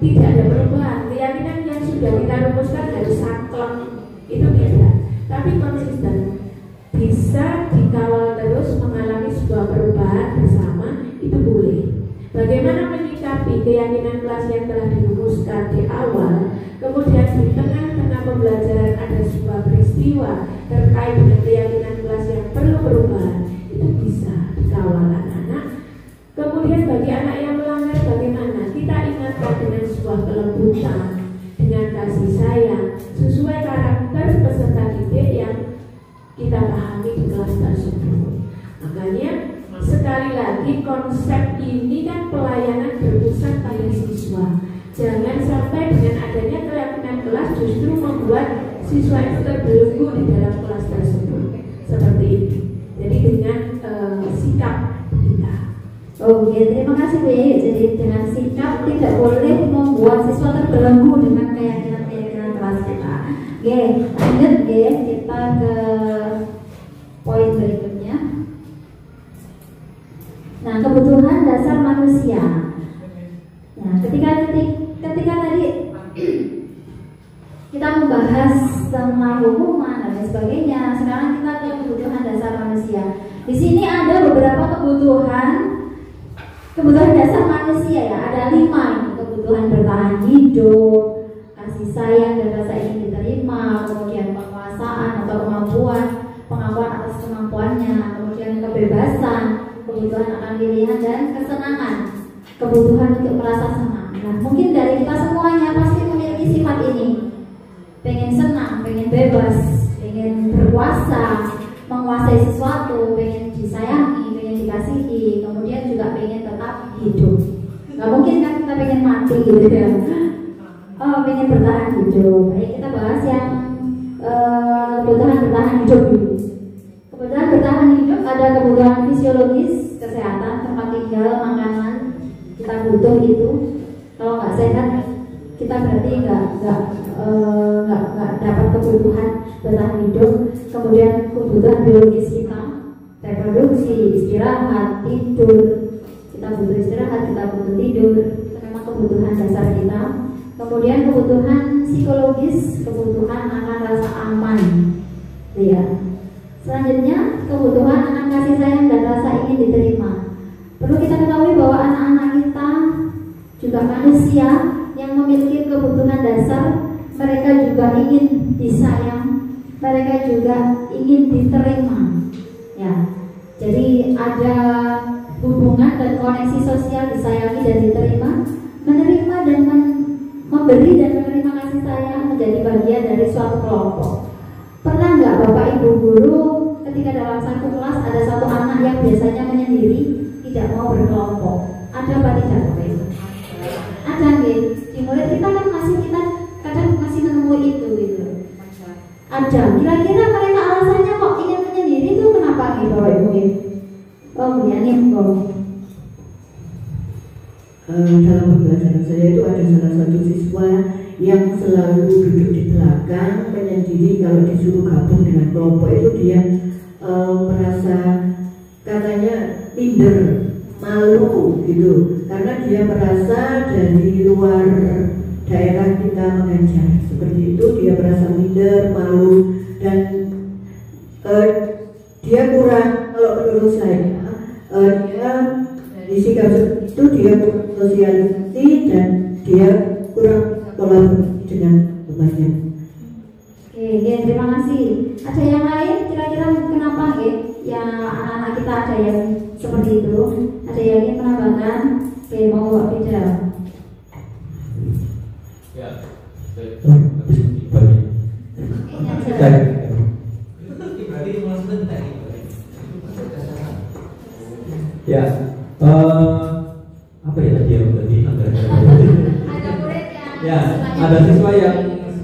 tidak ada perubahan. Keyakinan yang sudah kita rumuskan harus saklek, itu tidak. Tapi konsisten, bisa dikawal terus mengalami sebuah perubahan bersama, itu boleh. Bagaimana menyikapi keyakinan kelas yang telah dirumuskan di awal, kemudian di tengah-tengah pembelajaran ada sebuah peristiwa terkait dengan keyakinan kelas yang perlu perubahan, itu bisa dikawal anak-anak. Kemudian bagi anak yang melanggar, bagaimana kita ingatkan dengan sebuah kelembutan, dengan kasih sayang, sesuai karakter peserta didik yang kita pahami di kelas tersebut. Makanya sekali lagi konsep ini kan pelayanan berpusat pada siswa. Jangan sampai dengan adanya keyakinan kelas justru membuat siswa itu terbelenggu di dalam kelas tersebut. Seperti itu. Jadi dengan sikap kita. Oke, terima kasih Bu Yaya. Jadi dengan sikap tidak boleh membuat siswa terbelenggu dengan keyakinan kelas kita. Oke, lanjut kita ke poin berikutnya. Nah, kebutuhan dasar manusia. Nah, ketika tadi kita membahas tentang hukuman dan sebagainya, sekarang kita ke kebutuhan dasar manusia. Di sini ada beberapa kebutuhan dasar manusia ya. Ada 5, kebutuhan bertahan hidup, kasih sayang dan rasa ingin diterima, kemudian penguasaan atau pengakuan atas kemampuannya, kemudian kebebasan, kebutuhan akan pilihan dan kesenangan, kebutuhan untuk merasa senang. Nah, mungkin dari kita semuanya pasti memiliki sifat ini. Pengen senang, pengen bebas, pengen berkuasa, menguasai sesuatu, pengen disayangi, pengen dikasihi, kemudian juga pengen tetap hidup. Gak mungkin kan kita pengen mati gitu ya. Oh, pengen bertahan hidup. Baik, kita bahas yang kebutuhan bertahan hidup dulu. Kebutuhan bertahan hidup ada kebutuhan fisiologis, kesehatan, tempat tinggal, makanan. Kita butuh itu. Kalau nggak sehat, kita berarti nggak dapat kebutuhan bertahan hidup. Kemudian kebutuhan biologis kita, reproduksi, istirahat, tidur. Kita butuh istirahat, kita butuh tidur. Itu memang kebutuhan dasar kita. Kemudian kebutuhan psikologis, kebutuhan akan rasa aman, ya. Selanjutnya kebutuhan akan kasih sayang dan rasa ingin diterima. Perlu kita ketahui bahwa anak-anak kita juga manusia yang memiliki kebutuhan dasar. Mereka juga ingin disayang, mereka juga ingin diterima, ya. Jadi ada hubungan dan koneksi sosial, disayangi dan diterima, menerima dan memberi dan menerima kasih sayang menjadi bagian dari suatu kelompok. Pernah nggak Bapak Ibu guru ketika dalam satu kelas ada satu anak yang biasanya menyendiri, tidak mau berkelompok? Ada apa tidak Bapak Ibu? Ada gitu. Di murid kita kan kita kadang masih menemui itu gitu. Ada. Kira-kira mereka alasannya kok ingin menyendiri itu kenapa gitu Bapak Ibu? Oh, ya nih kok. Dalam pembelajaran saya itu ada salah satu siswa yang selalu duduk di belakang menyendiri. Kalau disuruh gabung dengan kelompok itu dia merasa katanya minder, malu gitu, karena dia merasa dari luar daerah kita mengajar seperti itu, dia merasa minder, malu, dan dia kurang, kalau menurut saya dia di sikap itu dia kurang sosialisasi dan dia kurang kolaborasi dengan temannya. Oke, terima kasih. Ada yang lain kira-kira kenapa ya anak-anak kita ada yang seperti itu? Ada yang ingin menambahkan? Oke, mau Mbak Fida. Ya, ya, apa ya tadi yang tadi Ada murid yang ya, ada siswa yang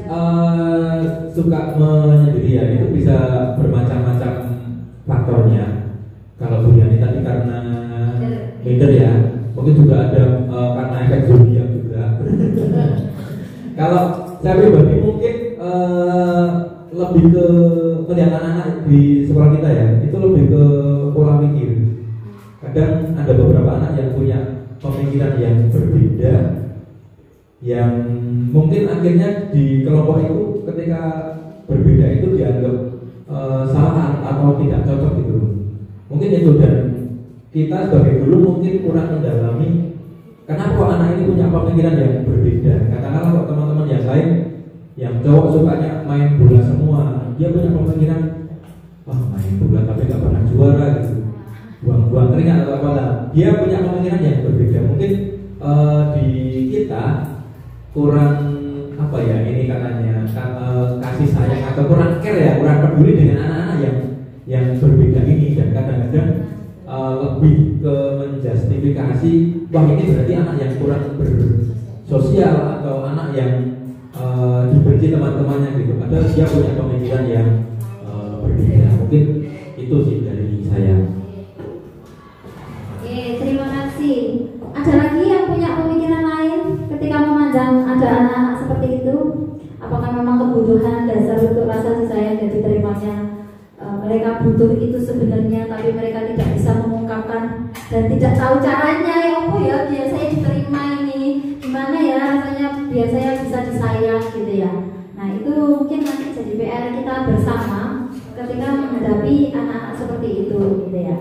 suka menyendiri ya, itu bisa bermacam-macam faktornya. Kalau Bu Yani tadi karena minder ya, mungkin juga ada karena efek zodiak juga. Kalau saya pribadi mungkin lebih ke melihat anak-anak di sekolah kita ya, itu lebih ke pola pikir. Kadang ada beberapa anak yang punya pemikiran yang berbeda yang mungkin akhirnya di kelompok itu ketika berbeda itu dianggap salah atau tidak cocok gitu. Mungkin itu, dan kita sebagai guru mungkin kurang mendalami kenapa anak ini punya pemikiran yang berbeda. Katakanlah kalau teman-teman yang lain yang cowok sukanya main bola semua, dia punya pemikiran wah main bola tapi gak pernah juara gitu, buang-buang keringat atau apa. Dia punya pemikiran yang berbeda. Mungkin di kita kurang apa ya ini katanya kasih sayang atau kurang care ya, kurang peduli dengan anak-anak yang berbeda ini, dan kadang-kadang lebih ke menjustifikasi wah ini berarti anak yang kurang bersosial atau anak yang dibenci teman-temannya gitu. Padahal dia punya pemikiran yang berbeda. Mungkin itu sih dari saya. Oke, terima kasih. Ada lagi yang punya pemikiran lain ketika memandang ada anak-anak seperti itu? Apakah memang kebutuhan dasar untuk rasa kasih sayang dan diterimanya mereka butuh itu sebenarnya, tapi mereka tidak bisa mengungkapkan dan tidak tahu caranya ya apa ya biar saya diterima ini, gimana ya rasanya biar saya bisa disayang gitu ya. Nah itu mungkin nanti jadi PR kita bersama ketika menghadapi anak-anak seperti itu gitu ya.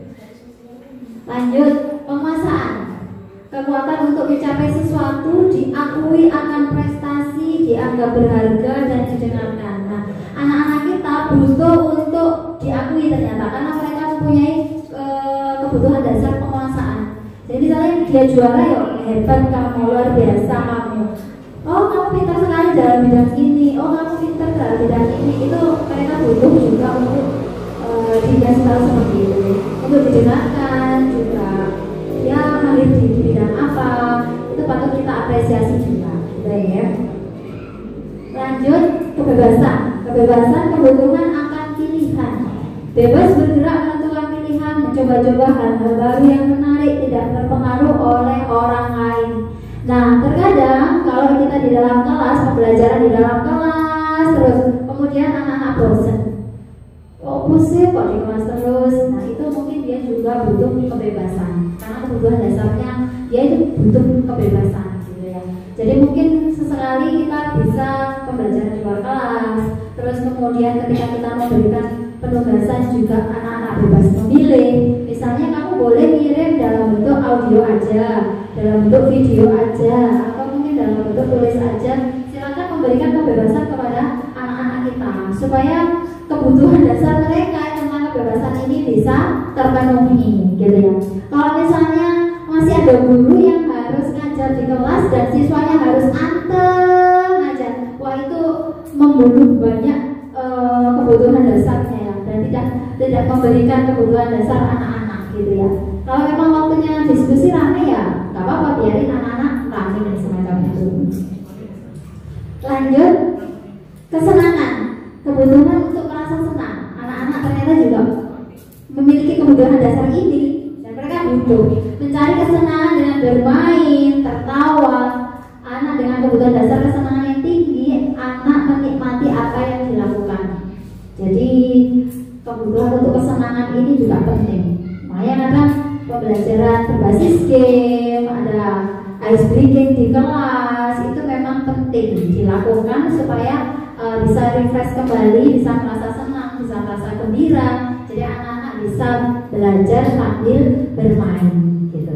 Lanjut, penguasaan. Kekuatan untuk mencapai sesuatu, diakui akan prestasi, dianggap berharga dan didengarkan. Nah, anak-anak kita butuh untuk diakui ternyata karena mereka mempunyai kebutuhan dasar penguasaan. Jadi misalnya dia juara ya hebat kamu, luar biasa kamu. Oh kamu pintar sekali dalam bidang ini. Oh kamu pintar dalam bidang ini. Itu mereka butuh juga untuk dikasih tahu seperti itu, untuk didengarkan juga. Ya mahir di bidang apa, itu patut kita apresiasi juga, gitu ya. Lanjut, kebebasan. Kebebasan kebutuhan akan pilihan. Bebas bergerak menentukan pilihan, mencoba-coba hal-hal baru yang menarik, tidak terpengaruh oleh orang lain. Nah, terkadang kalau kita di dalam kelas, pembelajaran di dalam kelas terus, kemudian anak-anak bosan. Kok pusing kok di kelas terus? Nah, itu mungkin dia juga butuh kebebasan. Karena kebutuhan dasarnya dia itu butuh kebebasan gitu ya. Jadi mungkin sesekali kita bisa pembelajaran di luar kelas. Terus kemudian ketika kita memberikan penugasan juga anak-anak bebas memilih. Misalnya kamu boleh kirim dalam bentuk audio aja, dalam bentuk video aja, atau mungkin dalam bentuk tulis aja. Silakan memberikan kebebasan kepada anak-anak kita supaya kebutuhan dasar mereka tentang kebebasan ini bisa terpenuhi gitu ya. Kalau misalnya masih ada guru yang harus ngajar di kelas dan siswanya harus anteng aja, wah itu membunuh banyak kebutuhan dasarnya ya, dan tidak memberikan kebutuhan dasar anak-anak gitu ya. Kalau memang waktunya diskusi rame ya nggak apa-apa, biarin anak-anak rame dan semacam itu. Lanjut, kesenangan. Kebutuhan untuk merasa senang. Anak-anak ternyata juga memiliki kebutuhan dasar ini dan mereka butuh mencari kesenangan dengan bermain, tertawa. Anak dengan kebutuhan dasar kesenangan yang tinggi, anak menikmati apa yang dilakukan. Jadi kebutuhan untuk kesenangan ini juga penting. Makanya kadang pembelajaran berbasis game, ada ice breaking di kelas itu memang penting dilakukan supaya bisa refresh kembali, bisa merasa senang, bisa merasa gembira. Jadi anak-anak bisa belajar sambil bermain gitu.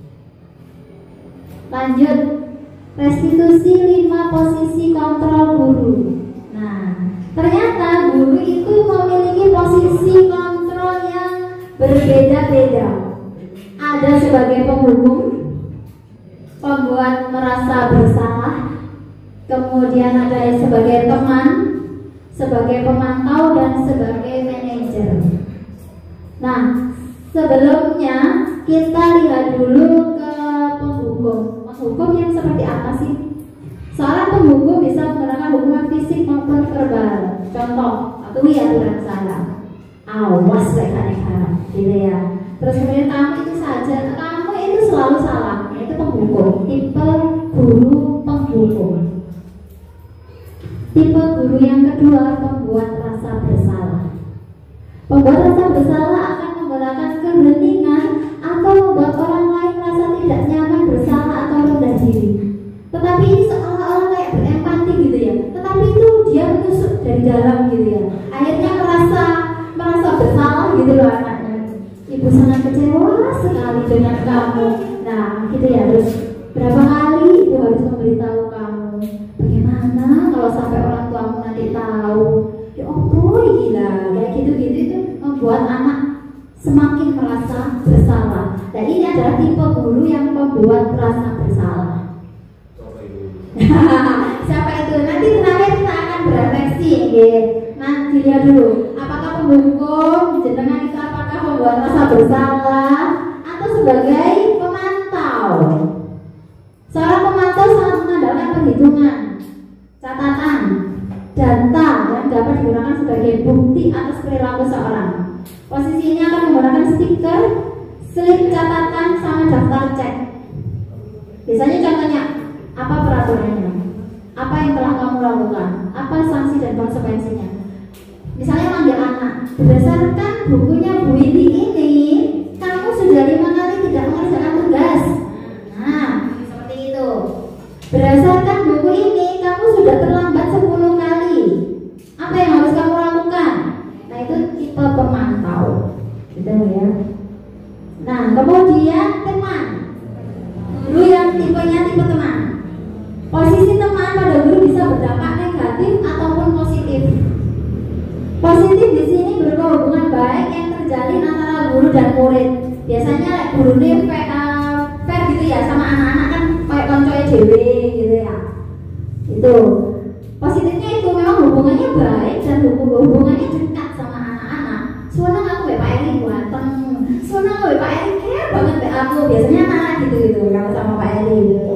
Lanjut, restitusi 5 posisi kontrol guru. Nah, ternyata guru itu memiliki posisi kontrol yang berbeda-beda. Ada sebagai penghukum, pembuat merasa bersalah, kemudian ada sebagai teman, sebagai pemantau, dan sebagai manajer. Nah, sebelumnya kita lihat dulu ke penghukum. Penghukum yang seperti apa sih? Seorang penghukum bisa menerapkan hukuman fisik maupun verbal. Contoh, patuhi aturan salah, awas rekan-rekan, gitu ya. Terus kemudian kamu itu saja, kamu itu selalu salah. Itu penghukum, tipe guru penghukum. Tipe guru yang kedua, pembuat rasa bersalah. Pembuat rasa bersalah akan menggunakan keheningan atau membuat orang lain merasa tidak nyaman, bersalah atau rendah diri. Tetapi gitu loh anaknya. Ibu sangat kecewa sekali dengan kamu. Nah, gitu ya. Terus berapa kali ibu harus memberitahu kamu? Bagaimana kalau sampai orang tuamu nanti tahu? Ya oh gila, kayak gitu-gitu itu membuat anak semakin merasa bersalah. Dan ini adalah tipe guru yang membuat rasa bersalah. Siapa itu? Nanti terakhir kita akan berefleksi, ya. Nanti lihat dulu, apakah penghukum jenengan itu apakah membuat rasa bersalah atau sebagai pemantau? Seorang pemantau sangat mengandalkan perhitungan, catatan, data yang dapat digunakan sebagai bukti atas perilaku seorang. Posisi ini akan menggunakan stiker, slip catatan, sama daftar cek. Biasanya contohnya, apa peraturannya? Apa yang telah kamu lakukan? Apa sanksi dan konsekuensinya? Misalnya manggil anak, berdasarkan bukunya Bu Indi ini, kamu sudah 5 kali tidak mengerjakan tugas. Nah, seperti itu. Berdasarkan buku ini, kamu sudah terlambat 10 kali. Apa yang harus kamu lakukan? Nah, itu tipe pemantau. Gitu ya. Nah, kemudian teman. Guru yang tipenya tipe teman. Posisi teman pada guru bisa berdampak negatif ataupun positif. Positif di sini berupa hubungan baik yang terjalin antara guru dan murid. Biasanya guru ini fair gitu ya sama anak-anak, kan kayak koncoy dewe gitu ya. Itu positifnya itu memang hubungannya baik dan hubungannya dekat sama anak-anak. Senang aku ya Pak Eri ganteng, senang aku ya Pak Eri care banget be aku. Biasanya anak gitu kalau sama Pak Eri gitu.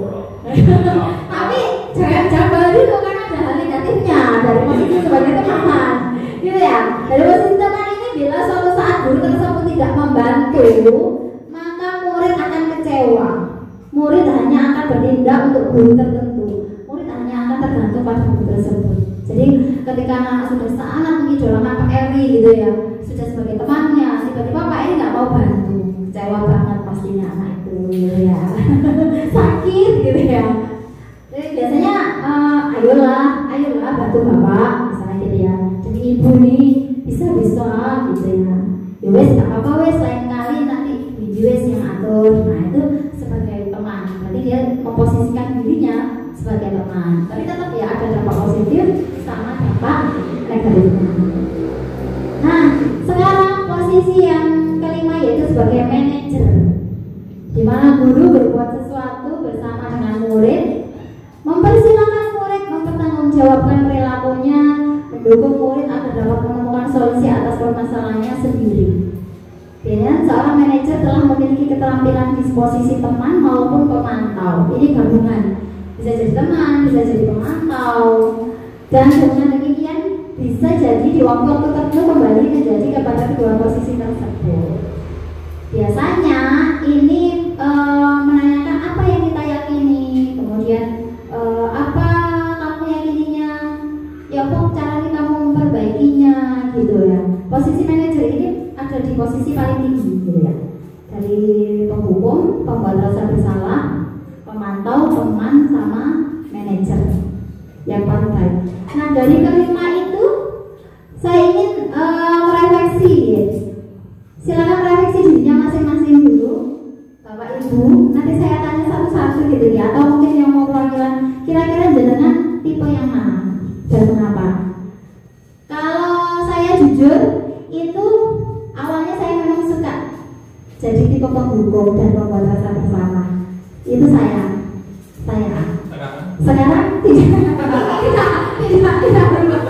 Tapi jangan jambal dulu kan ada hal negatifnya dari posisi sebagai teman. Gitu ya. Dari posisi teman ini bila suatu saat guru tersebut tidak membantu, maka murid akan kecewa. Murid hanya akan bertindak untuk guru tertentu. Murid hanya akan tergantung pada guru tersebut. Jadi ketika anak sudah sangat mengidolakan Pak Eri gitu ya, sudah sebagai temannya, tiba-tiba Pak Eri nggak mau bantu, kecewa banget pastinya anak itu gitu ya. Sakit gitu ya. Jadi biasanya ayolah bantu bapak misalnya gitu ya. Jadi ibu nih bisa gitu ya. Ya wes nggak apa-apa wes, lain kali nanti ibu wes yang atur. Nah itu sebagai teman. Berarti dia memposisikan dirinya sebagai teman. Tapi tetap ya ada dampak positif sama dampak negatifnya. Nah sekarang posisi yang kelima yaitu sebagai manajer, di mana guru berbuat sesuatu bersama dengan murid, mempersilahkan murid mempertanggungjawabkan perilakunya, mendukung murid agar dapat menemukan solusi atas permasalahannya sendiri. Dan seorang manajer telah memiliki keterampilan disposisi teman maupun pemantau. Ini gabungan, bisa jadi teman, bisa jadi pemantau, dan dengan demikian bisa jadi di waktu-waktu tertentu kembali menjadi kepada kedua posisi tersebut. Biasanya ini menanyakan apa yang kita yakini, kemudian apa kamu yakininya, ya kok caranya kamu memperbaikinya gitu ya. Posisi manajer ini ada di posisi paling tinggi gitu ya, dari penghukum, pembuat rasa bersalah, pemantau, teman, sama manajer yang paling baik. Nah dari kelima itu saya ingin merefleksi ya. Silakan refleksi dirinya masing-masing dulu, Bapak Ibu. Nanti saya tanya satu-satu gitu ya, atau mungkin yang mau perwakilan kira-kira jenengan tipe yang mana dan kenapa? Kalau saya jujur, itu awalnya saya memang suka jadi tipe penghukum dan pembuat rasa bersalah. Itu saya. Sekarang tidak berubah.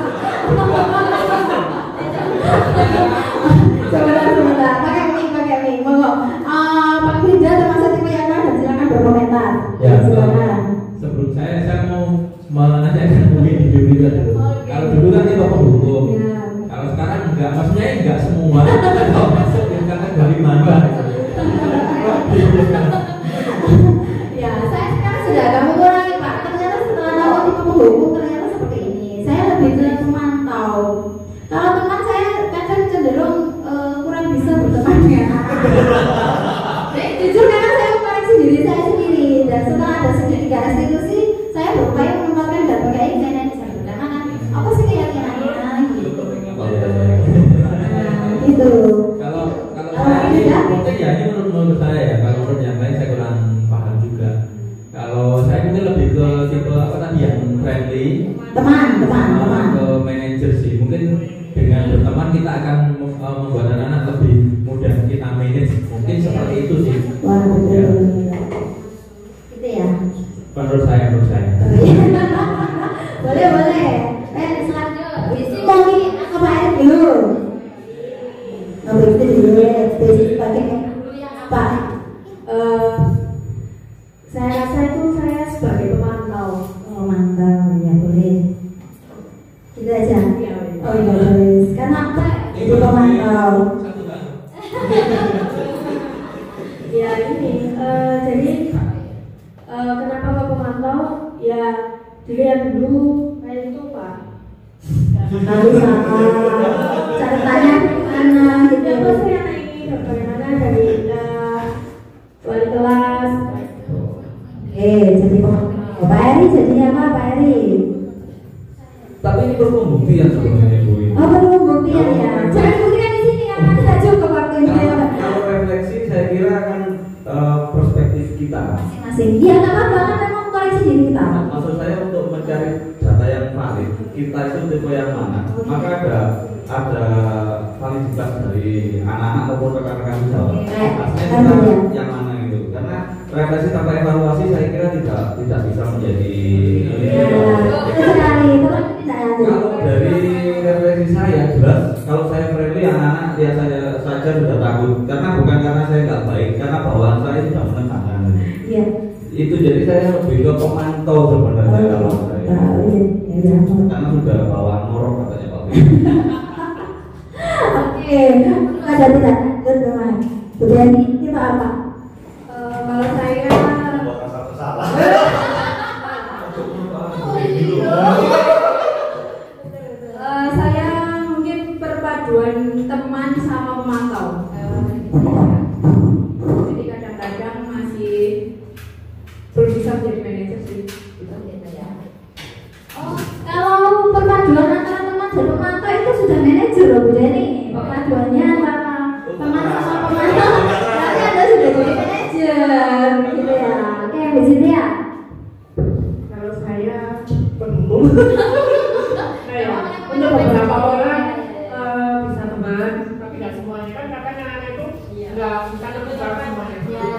Sebentar, pakai mic, monggo. Pak Frida termasuk tipe yang mana? Silakan berkomentar. Ya, silakan. Sebelum saya mau menanyakan mungkin di dulu dulu. Kalau dulu kan itu penghukum. Ya. Kalau sekarang enggak, maksudnya enggak semua. Kalau masukin kan dari mana? Ya, saya sekarang sudah agak mengurangi Pak. Ternyata setelah tahu tipe penghukum ternyata seperti ini. Saya lebih ke memantau. Kalau teman saya kadang cenderung kurang bisa berteman dengan anak. Jujur karena saya mengoreksi diri saya sendiri, dan setelah ada sedikit restitusi, saya berupaya menempatkan dan pakai manajer. Karena kan apa sih keyakinannya gitu. Nah, gitu. Kalau akan membuat anak-anak lebih mudah kita manage. Mungkin seperti itu sih. Wah, betul. Ya. Gitu ya. Menurut saya. Boleh. Selanjutnya, isi mau ini apa air dulu? Oh, itu dulu. Basic pakai dulu yang apa? Saya rasa itu saya sebagai pemantau. Mantap, ya boleh. Gitu aja. Ya, Oh iya boleh. Karena apa? Jadi pemantau. ya ini jadi kenapa Pak pemantau? Ya dilihat dulu kayak itu Pak. Lalu sama catatannya mana gitu. Ya Pak, saya ini bagaimana dari wali kelas. Jadi pemantau. Pak Eri jadinya apa Pak Eri? Tapi ini perlu pembuktian sebenarnya Bu. Oh perlu pembuktian ya. Jangan buktikan di sini karena tidak cukup waktunya. Kalau refleksi saya kira akan perspektif kita. Masing-masing. Iya nggak apa-apa kan memang koleksi diri kita. Maksud saya untuk mencari data yang valid, kita itu tipe yang mana? Maka ada validitas dari anak-anak maupun rekan-rekan jawab. Aslinya kita yang mana gitu? Karena refleksi tanpa evaluasi saya kira tidak bisa menjadi. Kalau dari refleksi saya jelas, kalau saya friendly anak-anak dia saja sudah takut. Karena bukan karena saya nggak baik, karena bawaan saya sudah menekankan. Iya. Itu jadi saya lebih ke pemantau sebenarnya kalau saya. Karena sudah bawaan morok katanya Pak. Oke, ada tidak? Teman-teman. Berani kita apa? Kalau saya Buat rasa bersalah. saya mungkin perpaduan teman sama pemantau. Jadi kadang-kadang masih belum bisa menjadi manajer sih. Gitu ya. Oh, kalau perpaduan antara teman dan pemantau itu sudah manajer loh Bu Deni. Perpaduannya antara teman sama pemantau. Nanti Anda sudah jadi manajer, gitu ya. Oke, Bu Siti ya. Kalau saya penuh. Untuk beberapa orang bisa teman, tapi nggak semuanya kan katanya anak itu nggak bisa teman semuanya.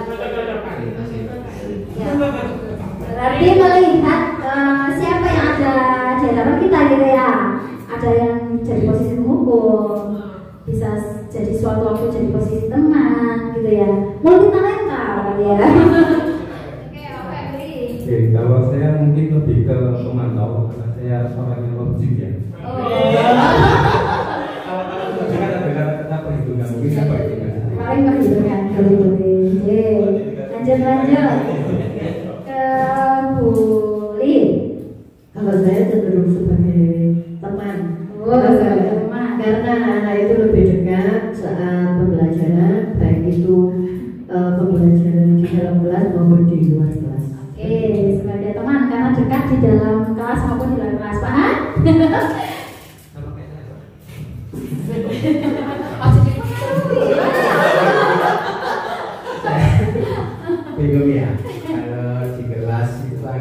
Berarti melihat siapa yang ada di hadapan kita gitu ya. Ada yang jadi posisi penghukum, bisa jadi suatu waktu jadi posisi teman gitu ya. Multi talenta ya. Oke, apa Oke, kalau saya mungkin lebih ke pemantau karena saya orang yang logik ya. Kalau logik kan ada kata perhitungan mungkin saya perhitungan. Paling perhitungan boleh. Lanjut ke Bu Li. Kalau saya cenderung sebagai teman. Sebagai teman. Karena anak itu lebih dekat saat pembelajaran, baik itu pembelajaran di dalam kelas maupun di luar kelas. Oke, sebagai teman karena dekat di dalam kelas maupun di luar kelas, paham? Bingung ya, kalau di kelas itu kan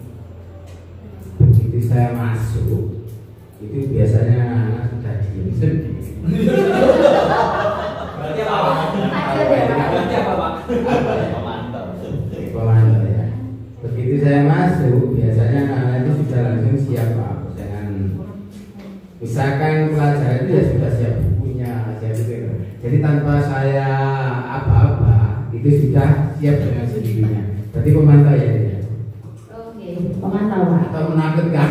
begitu saya masuk itu biasanya anak sudah diem sendiri. Berarti apa? Berarti apa Pak? Pemantau. Pemantau ya. Begitu saya masuk biasanya anak itu sudah langsung siap Pak dengan misalkan pelajaran itu ya sudah siap bukunya, siap itu. Jadi tanpa saya apa-apa itu sudah siap dengan sendirinya. Berarti pemantau ya dia. Oke, pemantau Pak. Atau menakutkan.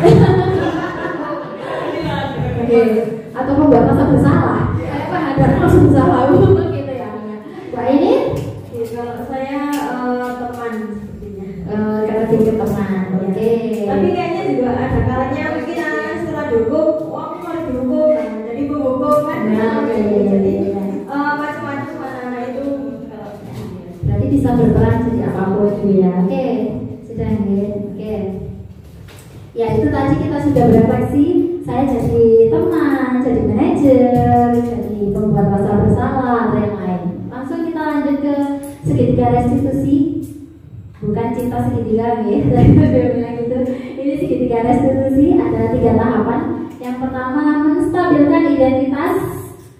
Oke, atau membuat rasa bersalah. Saya menghadapi rasa bersalah gitu ya. Mbak ini? Kalau saya teman sepertinya. Kata pikir teman. Oke. Tapi kayaknya juga ada kalanya mungkin anak setelah dihukum, aku malah dihukum, jadi penghukum kan. Jadi macam-macam anak-anak itu. Berarti bisa berperan jadi apapun gitu ya. Oke, sudah ya. Oke. Ya itu tadi kita sudah berefleksi. Saya jadi teman, jadi manajer, jadi pembuat rasa bersalah, dan yang lain. Langsung kita lanjut ke segitiga restitusi. Bukan cinta segitiga ya, tadi udah bilang gitu. Ini segitiga restitusi ada 3 tahapan. Yang pertama menstabilkan identitas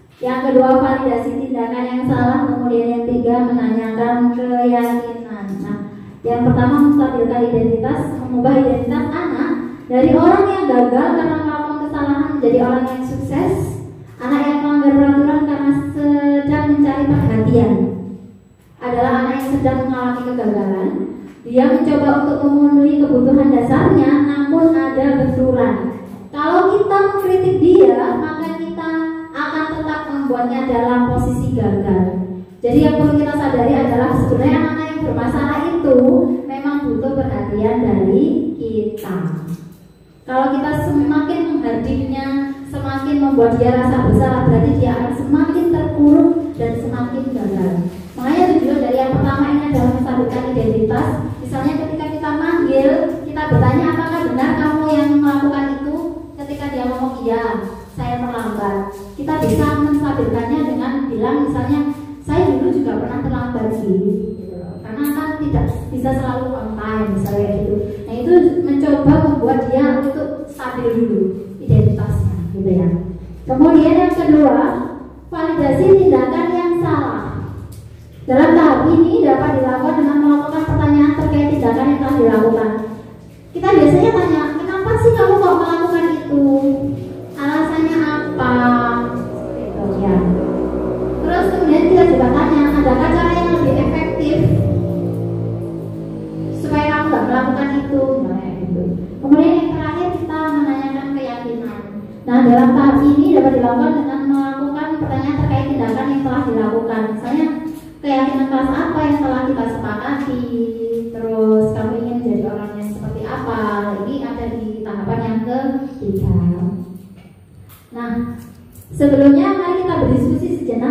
Yang pertama, menstabilkan identitas, mengubah identitas anak dari orang yang gagal karena melakukan kesalahan menjadi orang yang sukses. Anak yang melanggar peraturan karena sedang mencari perhatian adalah anak yang sedang mengalami kegagalan. Dia mencoba untuk memenuhi kebutuhan dasarnya, namun ada benturan. Kalau kita mengkritik dia, maka kita akan tetap membuatnya dalam posisi gagal. Jadi yang perlu kita sadari adalah sebenarnya anak-anak yang bermasalah itu memang butuh perhatian dari kita. Kalau kita semakin menghardiknya, semakin membuat dia rasa bersalah, berarti dia akan semakin terpuruk dan semakin gagal. Makanya tujuan dari yang pertama ini adalah menstabilkan identitas. Misalnya ketika kita manggil, kita bertanya apakah benar kamu yang melakukan itu. Ketika dia ngomong iya, saya terlambat, kita bisa menstabilkannya dengan bilang misalnya, saya dulu juga pernah terlambat sih, karena kan tidak bisa selalu on time misalnya gitu. Nah itu mencoba membuat dia untuk stabil dulu identitasnya gitu ya. Kemudian yang kedua, validasi tindakan yang salah. Dalam tahap ini dapat dilakukan dengan melakukan pertanyaan terkait tindakan yang telah dilakukan. Kita biasanya tanya, kenapa sih kamu kok melakukan itu? Alasannya apa? Gitu ya. Terus kemudian kita juga tanya, adakah cara yang lebih efektif supaya kamu nggak melakukan itu? Gitu. Kemudian yang terakhir kita menanyakan keyakinan. Nah dalam tahap ini dapat dilakukan dengan melakukan pertanyaan terkait tindakan yang telah dilakukan. Misalnya keyakinan kelas apa yang telah kita sepakati, terus kamu ingin menjadi orang yang seperti apa. Ini ada di tahapan yang ketiga. Nah sebelumnya mari kita berdiskusi sejenak.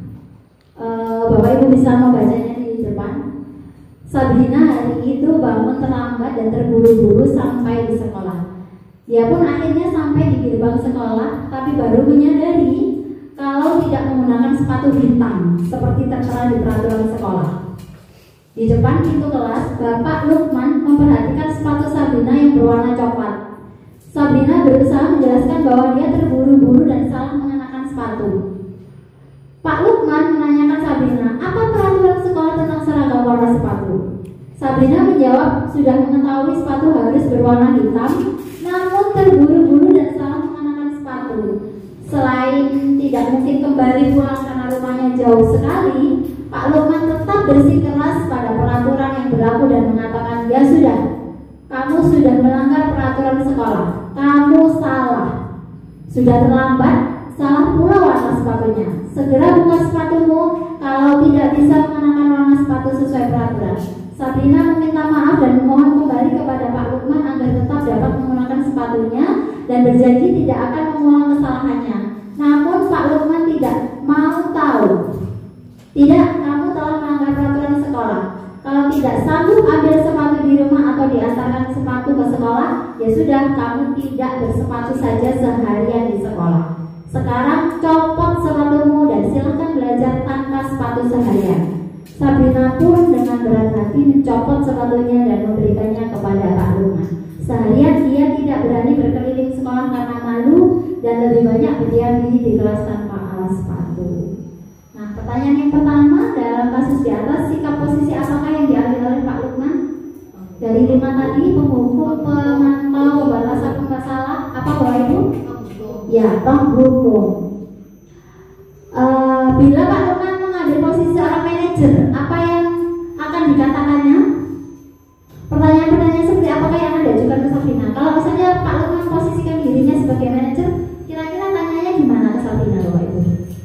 Bapak Ibu bisa membacanya di depan. Sabrina hari itu bangun terlambat dan terburu-buru sampai di sekolah. Dia pun akhirnya sampai di gerbang sekolah, tapi baru menyadari kalau tidak menggunakan sepatu bintang seperti tertera di peraturan sekolah. Di depan pintu kelas, Bapak Lukman memperhatikan sepatu Sabrina yang berwarna coklat. Sabrina berusaha menjelaskan bahwa dia terburu-buru dan salah mengenakan sepatu. Pak Lukman menanyakan Sabrina, apa peraturan sekolah tentang seragam warna sepatu? Sabrina menjawab, sudah mengetahui sepatu harus berwarna hitam, namun terburu-buru dan salah mengenakan sepatu. Selain tidak mungkin kembali pulang karena rumahnya jauh sekali, Pak Lukman tetap bersikeras pada peraturan yang berlaku dan mengatakan, ya sudah, kamu sudah melanggar peraturan sekolah, kamu salah. Sudah terlambat, salah pula warna sepatunya. Segera buka sepatumu kalau tidak bisa mengenakan warna sepatu sesuai peraturan. Sabrina meminta maaf dan memohon kembali kepada Pak Lukman agar tetap dapat menggunakan sepatunya dan berjanji tidak akan mengulang kesalahannya. Namun Pak Lukman tidak mau tahu. Tidak, kamu telah melanggar peraturan sekolah. Kalau tidak sanggup ambil sepatu di rumah atau diantarkan sepatu ke sekolah, ya sudah, kamu tidak bersepatu saja seharian di sekolah. Sekarang copot sepatumu dan silakan belajar tanpa sepatu seharian. Sabrina pun dengan berat hati mencopot sepatunya dan memberikannya kepada Pak Lukman. Seharian dia tidak berani berkeliling sekolah karena malu dan lebih banyak berdiam diri di kelas tanpa alas sepatu. Nah, pertanyaan yang pertama dalam kasus di atas, sikap posisi apakah yang diambil oleh Pak Lukman? Dari 5 tadi, penghukum, pemantau, pembatasan pemasalah, apa Bapak Ibu? Ya, penghukum. Bila Pak Lukman mengambil posisi seorang manajer, apa yang akan dikatakannya? Pertanyaan-pertanyaan seperti apakah yang Anda ajukan ke Sabrina? Kalau misalnya Pak Lukman posisikan dirinya sebagai manajer, kira-kira tanyanya gimana ke Sabrina Bapak Ibu?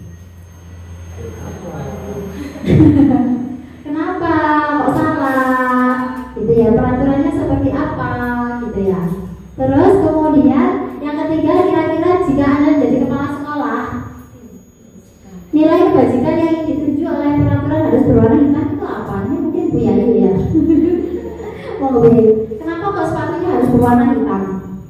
Kenapa? Kok salah? Gitu ya, peraturannya seperti apa? Gitu ya. Terus kemudian yang ketiga, kira-kira jika Anda menjadi kepala sekolah, nilai kebajikan yang dituju oleh peraturan harus berwarna hitam itu apa? Ini mungkin Bu Yayu ya. Mau Bu Yayu, kenapa kok sepatunya harus berwarna hitam?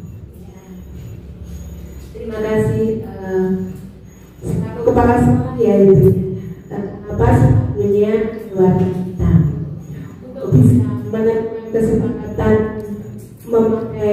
Terima kasih. Selaku kepala sekolah ya itu. Apa sepatunya berwarna hitam? Untuk bisa menemukan kesempatan memakai,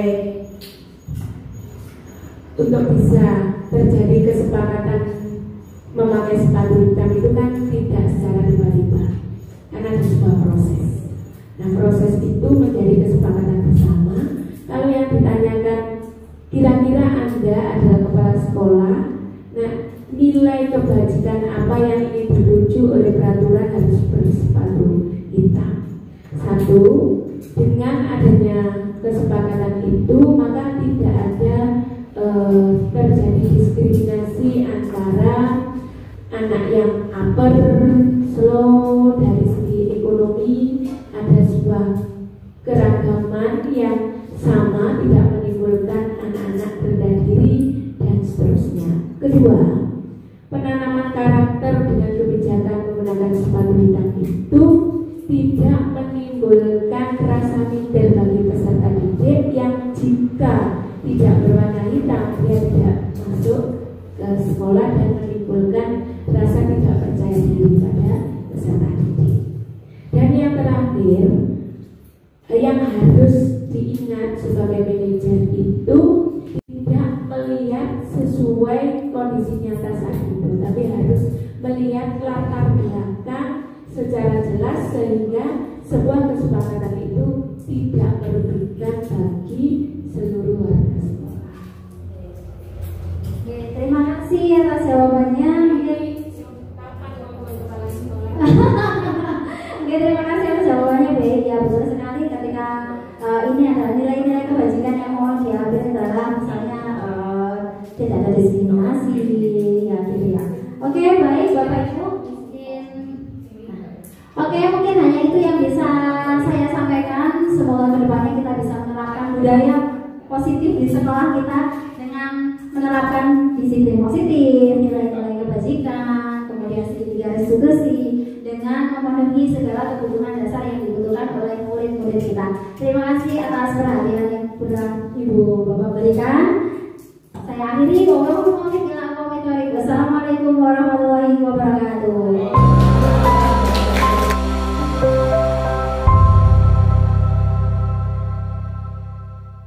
untuk bisa terjadi kesepakatan memakai sepatu hitam itu kan tidak secara tiba-tiba, karena ada sebuah proses. Nah, proses itu menjadi kesepakatan bersama. Kalau yang ditanyakan, kira-kira Anda adalah kepala sekolah, nah nilai kebajikan apa yang ingin dituju oleh peraturan harus bersepadu hitam. Satu, dengan adanya kesepakatan itu maka tidak ada terjadi diskriminasi antara anak yang upper, slow dari segi ekonomi, ada sebuah keragaman yang sama, tidak menimbulkan anak-anak rendah diri dan seterusnya. Kedua, penanaman karakter dengan kebijakan menggunakan sepatu hitam itu tidak menimbulkan rasa minder bagi peserta didik yang jika tidak berwarna hitam dia tidak masuk ke sekolah dan menimbulkan rasa tidak percaya diri pada peserta didik. Dan yang terakhir yang harus diingat sebagai manajer itu tidak melihat sesuai kondisi nyata saat itu, tapi harus melihat latar belakang secara jelas sehingga sebuah kesepakatan itu tidak merugikan bagi seluruh warga sekolah. Oke, terima kasih atas jawabannya. Oke, terima kasih atas jawabannya, Baik. Ya, betul sekali ketika ini adalah nilai-nilai kebajikan yang mau diambil dalam misalnya tidak ada diskriminasi, ya gitu ya. Oke, baik Bapak Ibu. Oke, mungkin hanya itu yang bisa saya sampaikan. Semoga kedepannya kita bisa menerapkan budaya positif di sekolah kita dengan menerapkan disiplin positif, nilai-nilai kebajikan, kemudian segitiga restitusi, dengan memenuhi segala kebutuhan dasar yang dibutuhkan oleh murid-murid kita. Terima kasih atas perhatian yang sudah Ibu Bapak berikan. Saya akhiri. Wassalamualaikum warahmatullahi wabarakatuh.